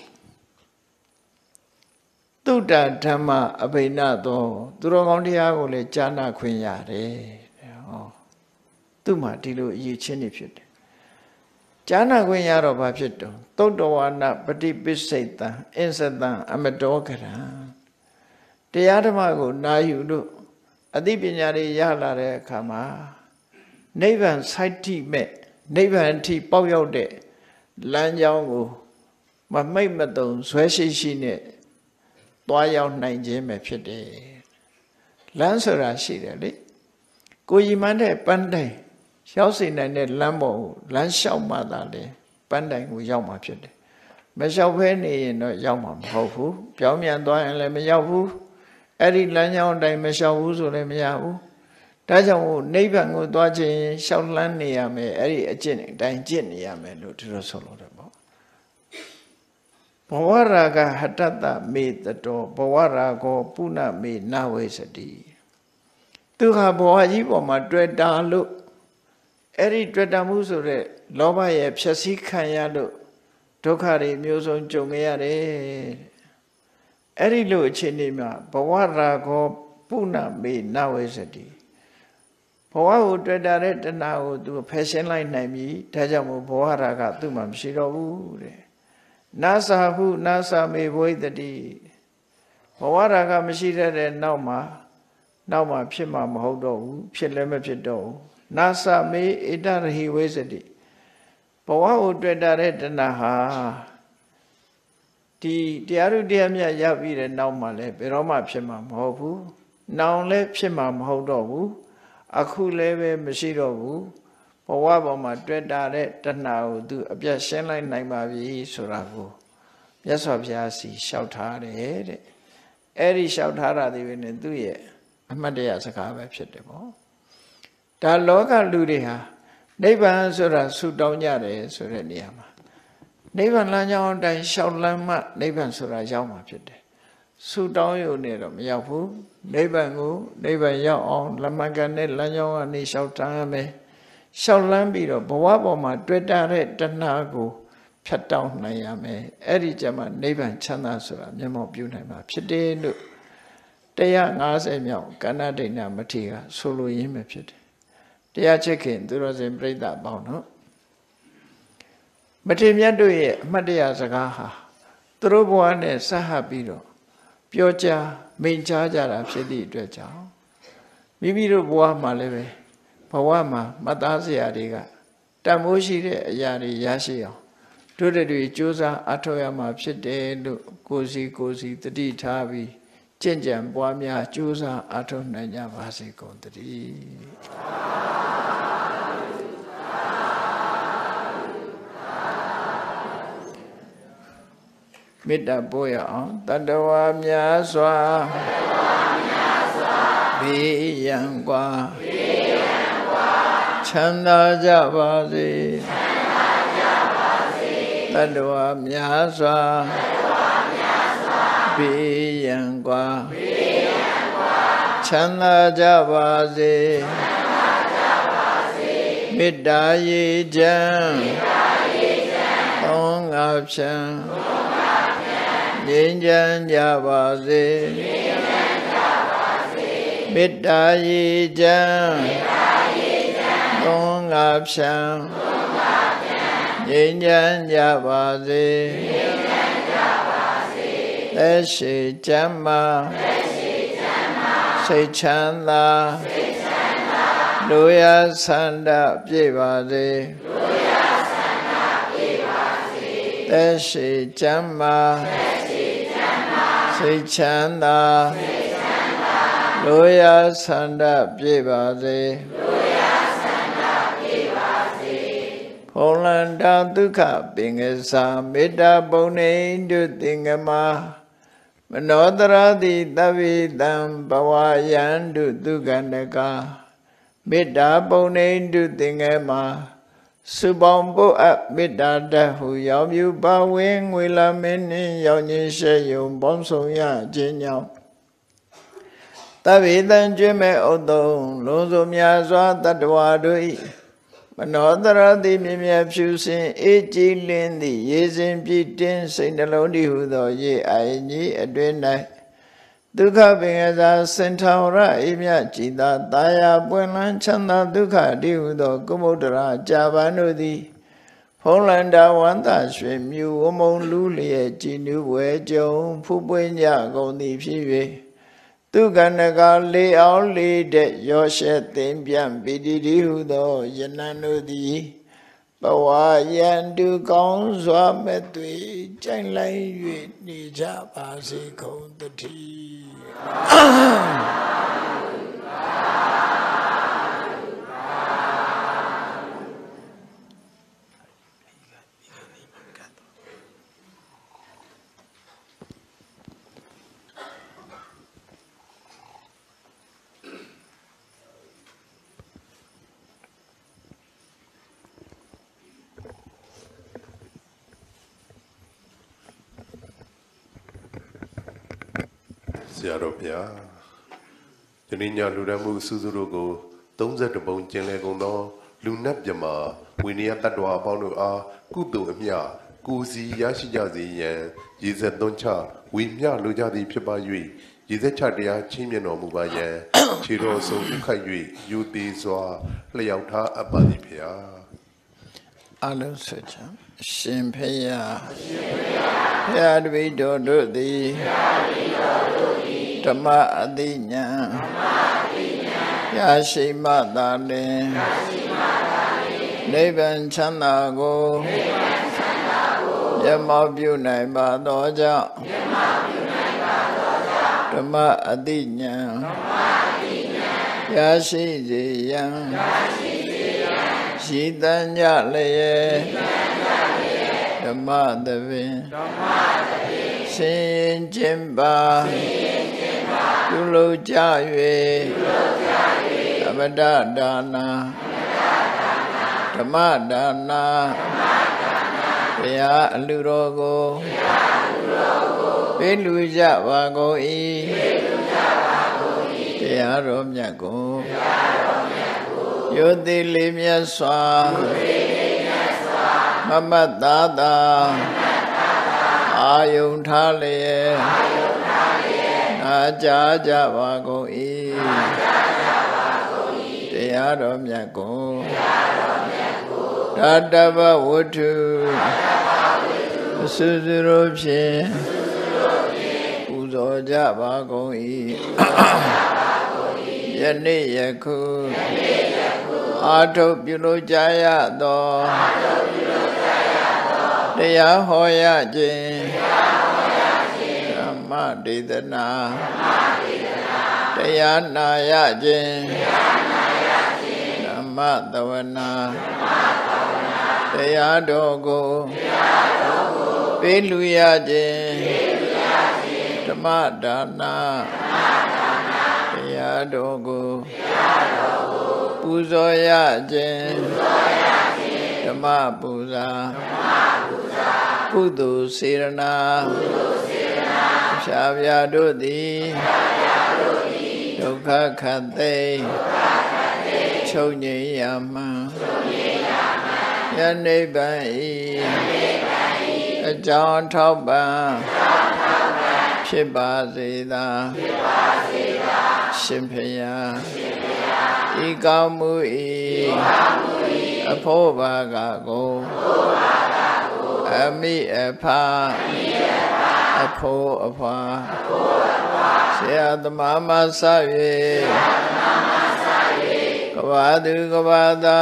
တုတ္တဓမ္မအဘိနသောသူတော်ကောင်းတရားကိုလည်းကြားနာခွင့်ရတယ်ဟောသူ့မှာဒီလိုအရေးချင်းနေဖြစ်တယ်ကြားနာခွင့်ရတော့ဘာဖြစ်တော့သုတ္တဝါနပฏิပိစိတ်တံအစ္ဆတံအမတောကရံတရားဓမ္မကိုနာယူလို့အသိပညာတွေရလာတဲ့အခါမှာနိဗ္ဗာန်စိုက်တိမဲ့နိဗ္ဗာန်အထိပေါက်ရောက်တဲ့လမ်းကြောင်းကိုမမိတ်မတုံဇွဲရှိရှိနဲ့သွားရောက်နိုင်ခြင်းပဲဖြစ်တယ်လမ်းဆိုတာရှိတယ်လေကိုကြီးမှန်းတဲ့ပန်းတိုင်ရောက်စေနိုင်တဲ့လမ်းပေါ်ကိုလမ်းလျှောက်မှသာလေပန်းတိုင်ကိုရောက်မှာဖြစ်တယ်မလျှောက်ဖဲနေရင်တော့ရောက်မှာမဟုတ်ဘူးပြောင်းပြန်သွားရင်လည်းမရောက်ဘူးအဲ့ဒီလမ်းကြောင်းအတိုင်းမလျှောက်ဘူးဆိုလည်းမရဘူးဒါကြောင့်နိဗ္ဗာန်ကိုသွားခြင်းလျှောက်လန်းနေရမယ်အဲ့ဒီအကျင့်အတိုင်းကျင့်နေရမယ်လို့သူတို့ဆိုလို့တယ်ပေါ့ဘဝရာဂဟတတမေတတောဘဝရာဂောပုဏ္ဏမေနဝေစတိသူဟာဘဝကြီးပေါ်မှာတွေ့တာလို့အဲ့ဒီတွေ့တာမှုဆိုတဲ့လောဘရဲ့ဖြည့်ဆည်းခံရလို့ဒုက္ခတွေမျိုးစုံကြုံခဲ့ရတယ်အဲ့ဒီလိုအခြေအနေမှာဘဝရာဂောပုဏ္ဏမေနဝေစတိဘဝကိုတွေ့တာတဲ့တဏှာကိုသူဖယ်ရှင်းလိုက်နိုင်ပြီဒါကြောင့်မို့ဘဝရာဂသူ့မှာမရှိတော့ဘူးတဲ့နာစာဟုနာစာမေဘဝိတတိဘဝရာဂမရှိတဲ့နောက်မှာနောက်မှာဖြစ်မှာမဟုတ်တော့ဘူးဖြစ်လည်းမဖြစ်တော့ဘူးနာစာမေဣတရဟိဝေစတိဘဝကိုတွေ့တာတဲ့တဏှာဟာဒီဒီတရားဥတရားမြတ်ရောက်ပြီးတဲ့နောက်မှလည်းဘယ်တော့မှဖြစ်မှာမဟုတ်ဘူးနောင်လည်းဖြစ်မှာမဟုတ်တော့ဘူးအခုလည်းပဲမရှိတော့ဘူးဘဝပေါ်မှာတွေ့တာတဲ့တဏှာကိုသူအပြတ်ရှင်းလိုက်နိုင်ပါပြီဆိုတာကိုမြတ်စွာဘုရားစီလျှောက်ထားတယ်တဲ့အဲ့ဒီလျှောက်ထားတာဒီပဲနဲ့သူ့ရဲ့အမှတ်တရစကားပဲဖြစ်တယ်ပေါ့ဒါလောကလူတွေဟာနိဗ္ဗာန်ဆိုတာဆူတောင်းကြတယ်ဆိုတဲ့နေရာမှာနိဗ္ဗာန်လမ်းကြောင်းအတိုင်းလျှောက်လမ်းမှနိဗ္ဗာန်ဆိုတာရောက်မှာဖြစ်တယ်ဆူတောင်းရုံနဲ့တော့မရောက်ဘူးနိဗ္ဗာန်ကိုနိဗ္ဗာန်ရောက်အောင်လမကန်နဲ့လမ်းကြောင်းကနေလျှောက်တမ်းရမယ်လျှောက်လမ်းပြီးတော့ဘဝပေါ်မှာတွေ့တာတဲ့တဏှာကိုဖြတ်တောက်နိုင်ရမယ်အဲ့ဒီကျမှနိဗ္ဗာန်ချမ်းသာဆိုတာမျက်မှောက်ပြုနိုင်မှာဖြစ်တယ်လို့တရား၅၀မြောက်ကန္နဒိဋ္ဌမထေရကဆိုလိုရင်းပဲဖြစ်တယ်တရားချစ်ခင်သူတော်စင်ပြိဿပေါင်းနော်မထေရမြတ်တို့ရဲ့အမှတ်တရစကားဟာသူတို့ဘဝနဲ့ဆက်ဟပ်ပြီးတော့ပြောကြားမိန့်ကြားကြတာဖြစ်သည့်အတွက်ကြောင့်မိမိတို့ဘဝမှာလည်းပဲဘဝမှာမသားစရာတွေကတန်ဖိုးရှိတဲ့အရာတွေရရှိအောင်တို့တွေကြိုးစားအထောက်ရမှာဖြစ်တယ်လို့ကိုယ်စီကိုယ်စီတတိထားပြီးကျင့်ကြံပွားများကြိုးစားအထောက်နိုင်ကြပါစေကုန်သတည်းမေတ္တာပို့ရအောင်တတ္တဝါများစွာဘေးရန်กว่าချမ်းသာကြပါစေတတ္တဝါများစွာဘေးရန်กว่าချမ်းသာကြပါစေမေတ္တာရေချမ်းသောငါဖြံငြိမ်းချမ်းကြပါစေမေတ္တာရေချမ်းသောငါဖြံငြိမ်းချမ်းကြပါစေသက်ရှိချမ်းသာစိတ်ချမ်းသာလူရဆန္ဒပြည့်ပါစေသက်ရှိချမ်းသာစိတ်ချမ်းသာလူရဆန္ဒပြည့်ပါစေဘုံလန္တာဒုက္ခပင်ကစားမေတ္တာပုံနေတုသင်္ကမမနောတရတိသဗ္ဗေတံဘဝယန္တုဒုက္ခနကမေတ္တာပုံနေတုသင်္ကမစုပေါင်းပုအပ်မေတ္တာတဟုရောက်မြူပါဝင်ငွေလာမင်းနှင့်ရောက်ခြင်းရှေယုံပေါင်းဆောင်ရခြင်းကြောင့်သဗ္ဗေတံကျွေးမဲ့ဥတ္တုံလုံးစုံများစွာတတ္တဝါတို့၏မနောတရတိမြင်မြတ်ဖြူစင်အေးကြည်လင်းသည့်ရေစဉ်ပြည့်တင်းစိတ်နှလုံးတည်ဟုသောရေအိုင်ကြီးအတွင်၌ဒုက္ခပင်ကစားစင်ထောင်ရအိမြကြည်သာတာယာပွင့်လန်းချမ်းသာဒုက္ခတည်ဟုသောကုမုဒ္ဒရာကြာပန်တို့သည်ဖုံးလန္တာဝန္တာရွှေမြူဝမုံလူလျက်ကြည်နူးဝဲကြုံဖူးပွင့်ကြကုန်သည်ဖြစ်၍ဒုက္ခနကလေအောင်လေးတဲ့ရောရှက်သိမ့်ပြန်ပိတိတိဟုသောယနံတို့သည်ဘဝယန္တုကောင်းစွာမဲ့သွေကြိုင်လိုက်၍နေကြပါစေကုန်သတည်းဆရာတော်ဘုရားဒီနေ့ညလူရမှုစုစုတို့ကိုသုံးဆယ့်တစ်ပုံကျင်လည်ကုန်သောလူနတ်မြမဝိနည်းတ attva အပေါင်းတို့အားကုသိုလ်အမြကိုစီရရှိကြစေရန်ရည်စက်သွန်းချဝိမြလိုကြသည်ဖြစ်ပါ၍ရည်စက်ချတရားချင်းမြတ်တော်မူပါယံခြေတော်ဆုံးဥခိုက်၍ယူသေးစွာလျှောက်ထားအပ်ပါသည်ဘုရားအလုံးစုံချမ်းရှင်ဖယားဘုရားတပည့်တော်တို့သည်ဓမ္မအသိဉာဏ်ရရှိမှသာလျှင်နိဗ္ဗာန်ချမ်းသာကိုရမျက်မှောက်ပြုနိုင်ပါသောကြောင့်ဓမ္မအတိညာရရှိစေရန်ရှိတန်ကြလျက်ဓမ္မသဘင်ဆင်းရင်ခြင်းပါပြုလုပ်ကြ၍သမတဒါနာဓမ္မဒါနာတရားအလှတော်ကိုပေးလူကြပါကုန်၏တရားတော်မြတ်ကိုယုတိလေးမြတ်စွာမမတ်သာသာအာယုန်ထားလျက်နာကြားကြပါကုန်၏တရားတော်မြတ်ကိုတတဗဝတ္ထုအစွစွရောဖြင့်ပူဇော်ကြပါကုန်၏ယနေ့ယခုအာထုပ်ပြုလို့ကြရသောတရားဟောရခြင်းဓမ္မဒေသနာတရားနာရခြင်းဓမ္မသဝနာတရားတော်ကိုပေးလူရခြင်းဓမ္မဒါနာတရားတော်ကိုပူဇော်ရခြင်းဓမ္မပူဇာကုသိုလ်စေရနာဖြာဖြာတို့သည်ဒုက္ခခတ်သိချုပ်ငြိမ်းရမှန်ယနိဗ္ဗာန်ဤအကြောင်းထောက်ပံ့ဖြစ်ပါစေသာရှင်ဖယားဤကောင်းမှုဤအဖို့ဘာကကိုအမိအဖအဖို့အဖွာဆရာသမားမဆ၍ကဘာသူကဘာသာ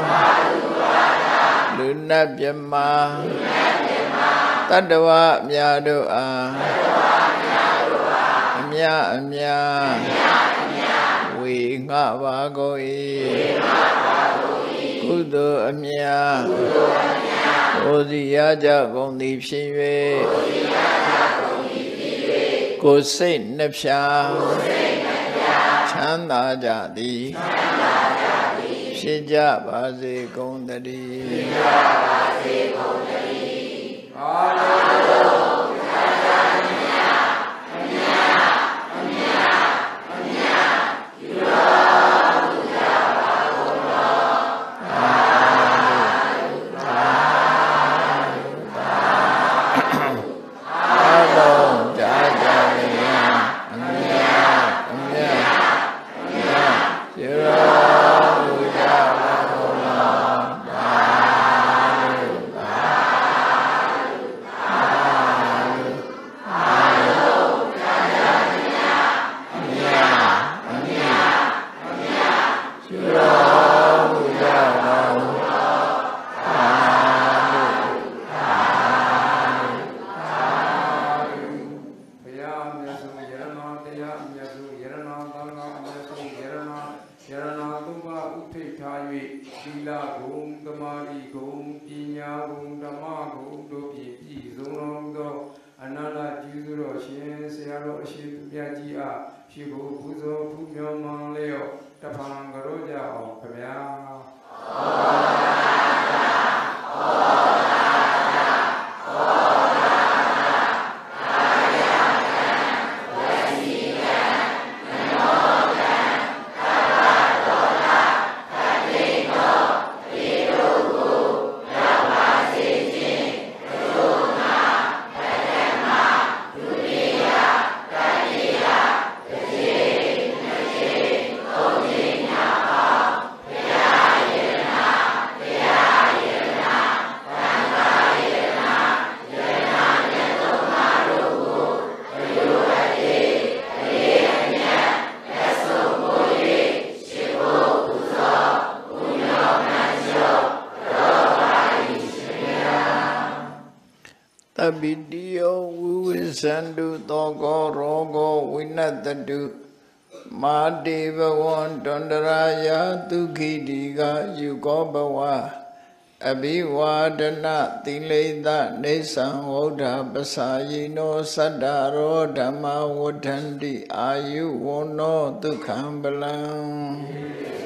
လူနတ်မြမတတ္တဝအများတို့အားအမြအမြဝေငှပါကုန်၏ကုသိုလ်အမြဘုဇီရကြကုန်သည်ဖြစ်၍ကိုယ်စိတ်နှဖျားချမ်းသာကြသည်ဖြစ်ကြပါစေကုန်သတည်းအာ Abidiyo Vivisandu Togo Rogo Vinatadu Madhivavan Dandaraya Dukhidiga Yugobawa Abhivadana Tileda Nesan Vodha Basayino Sadaro Dhamma Vodhandi Ayu Vono Dukhambalam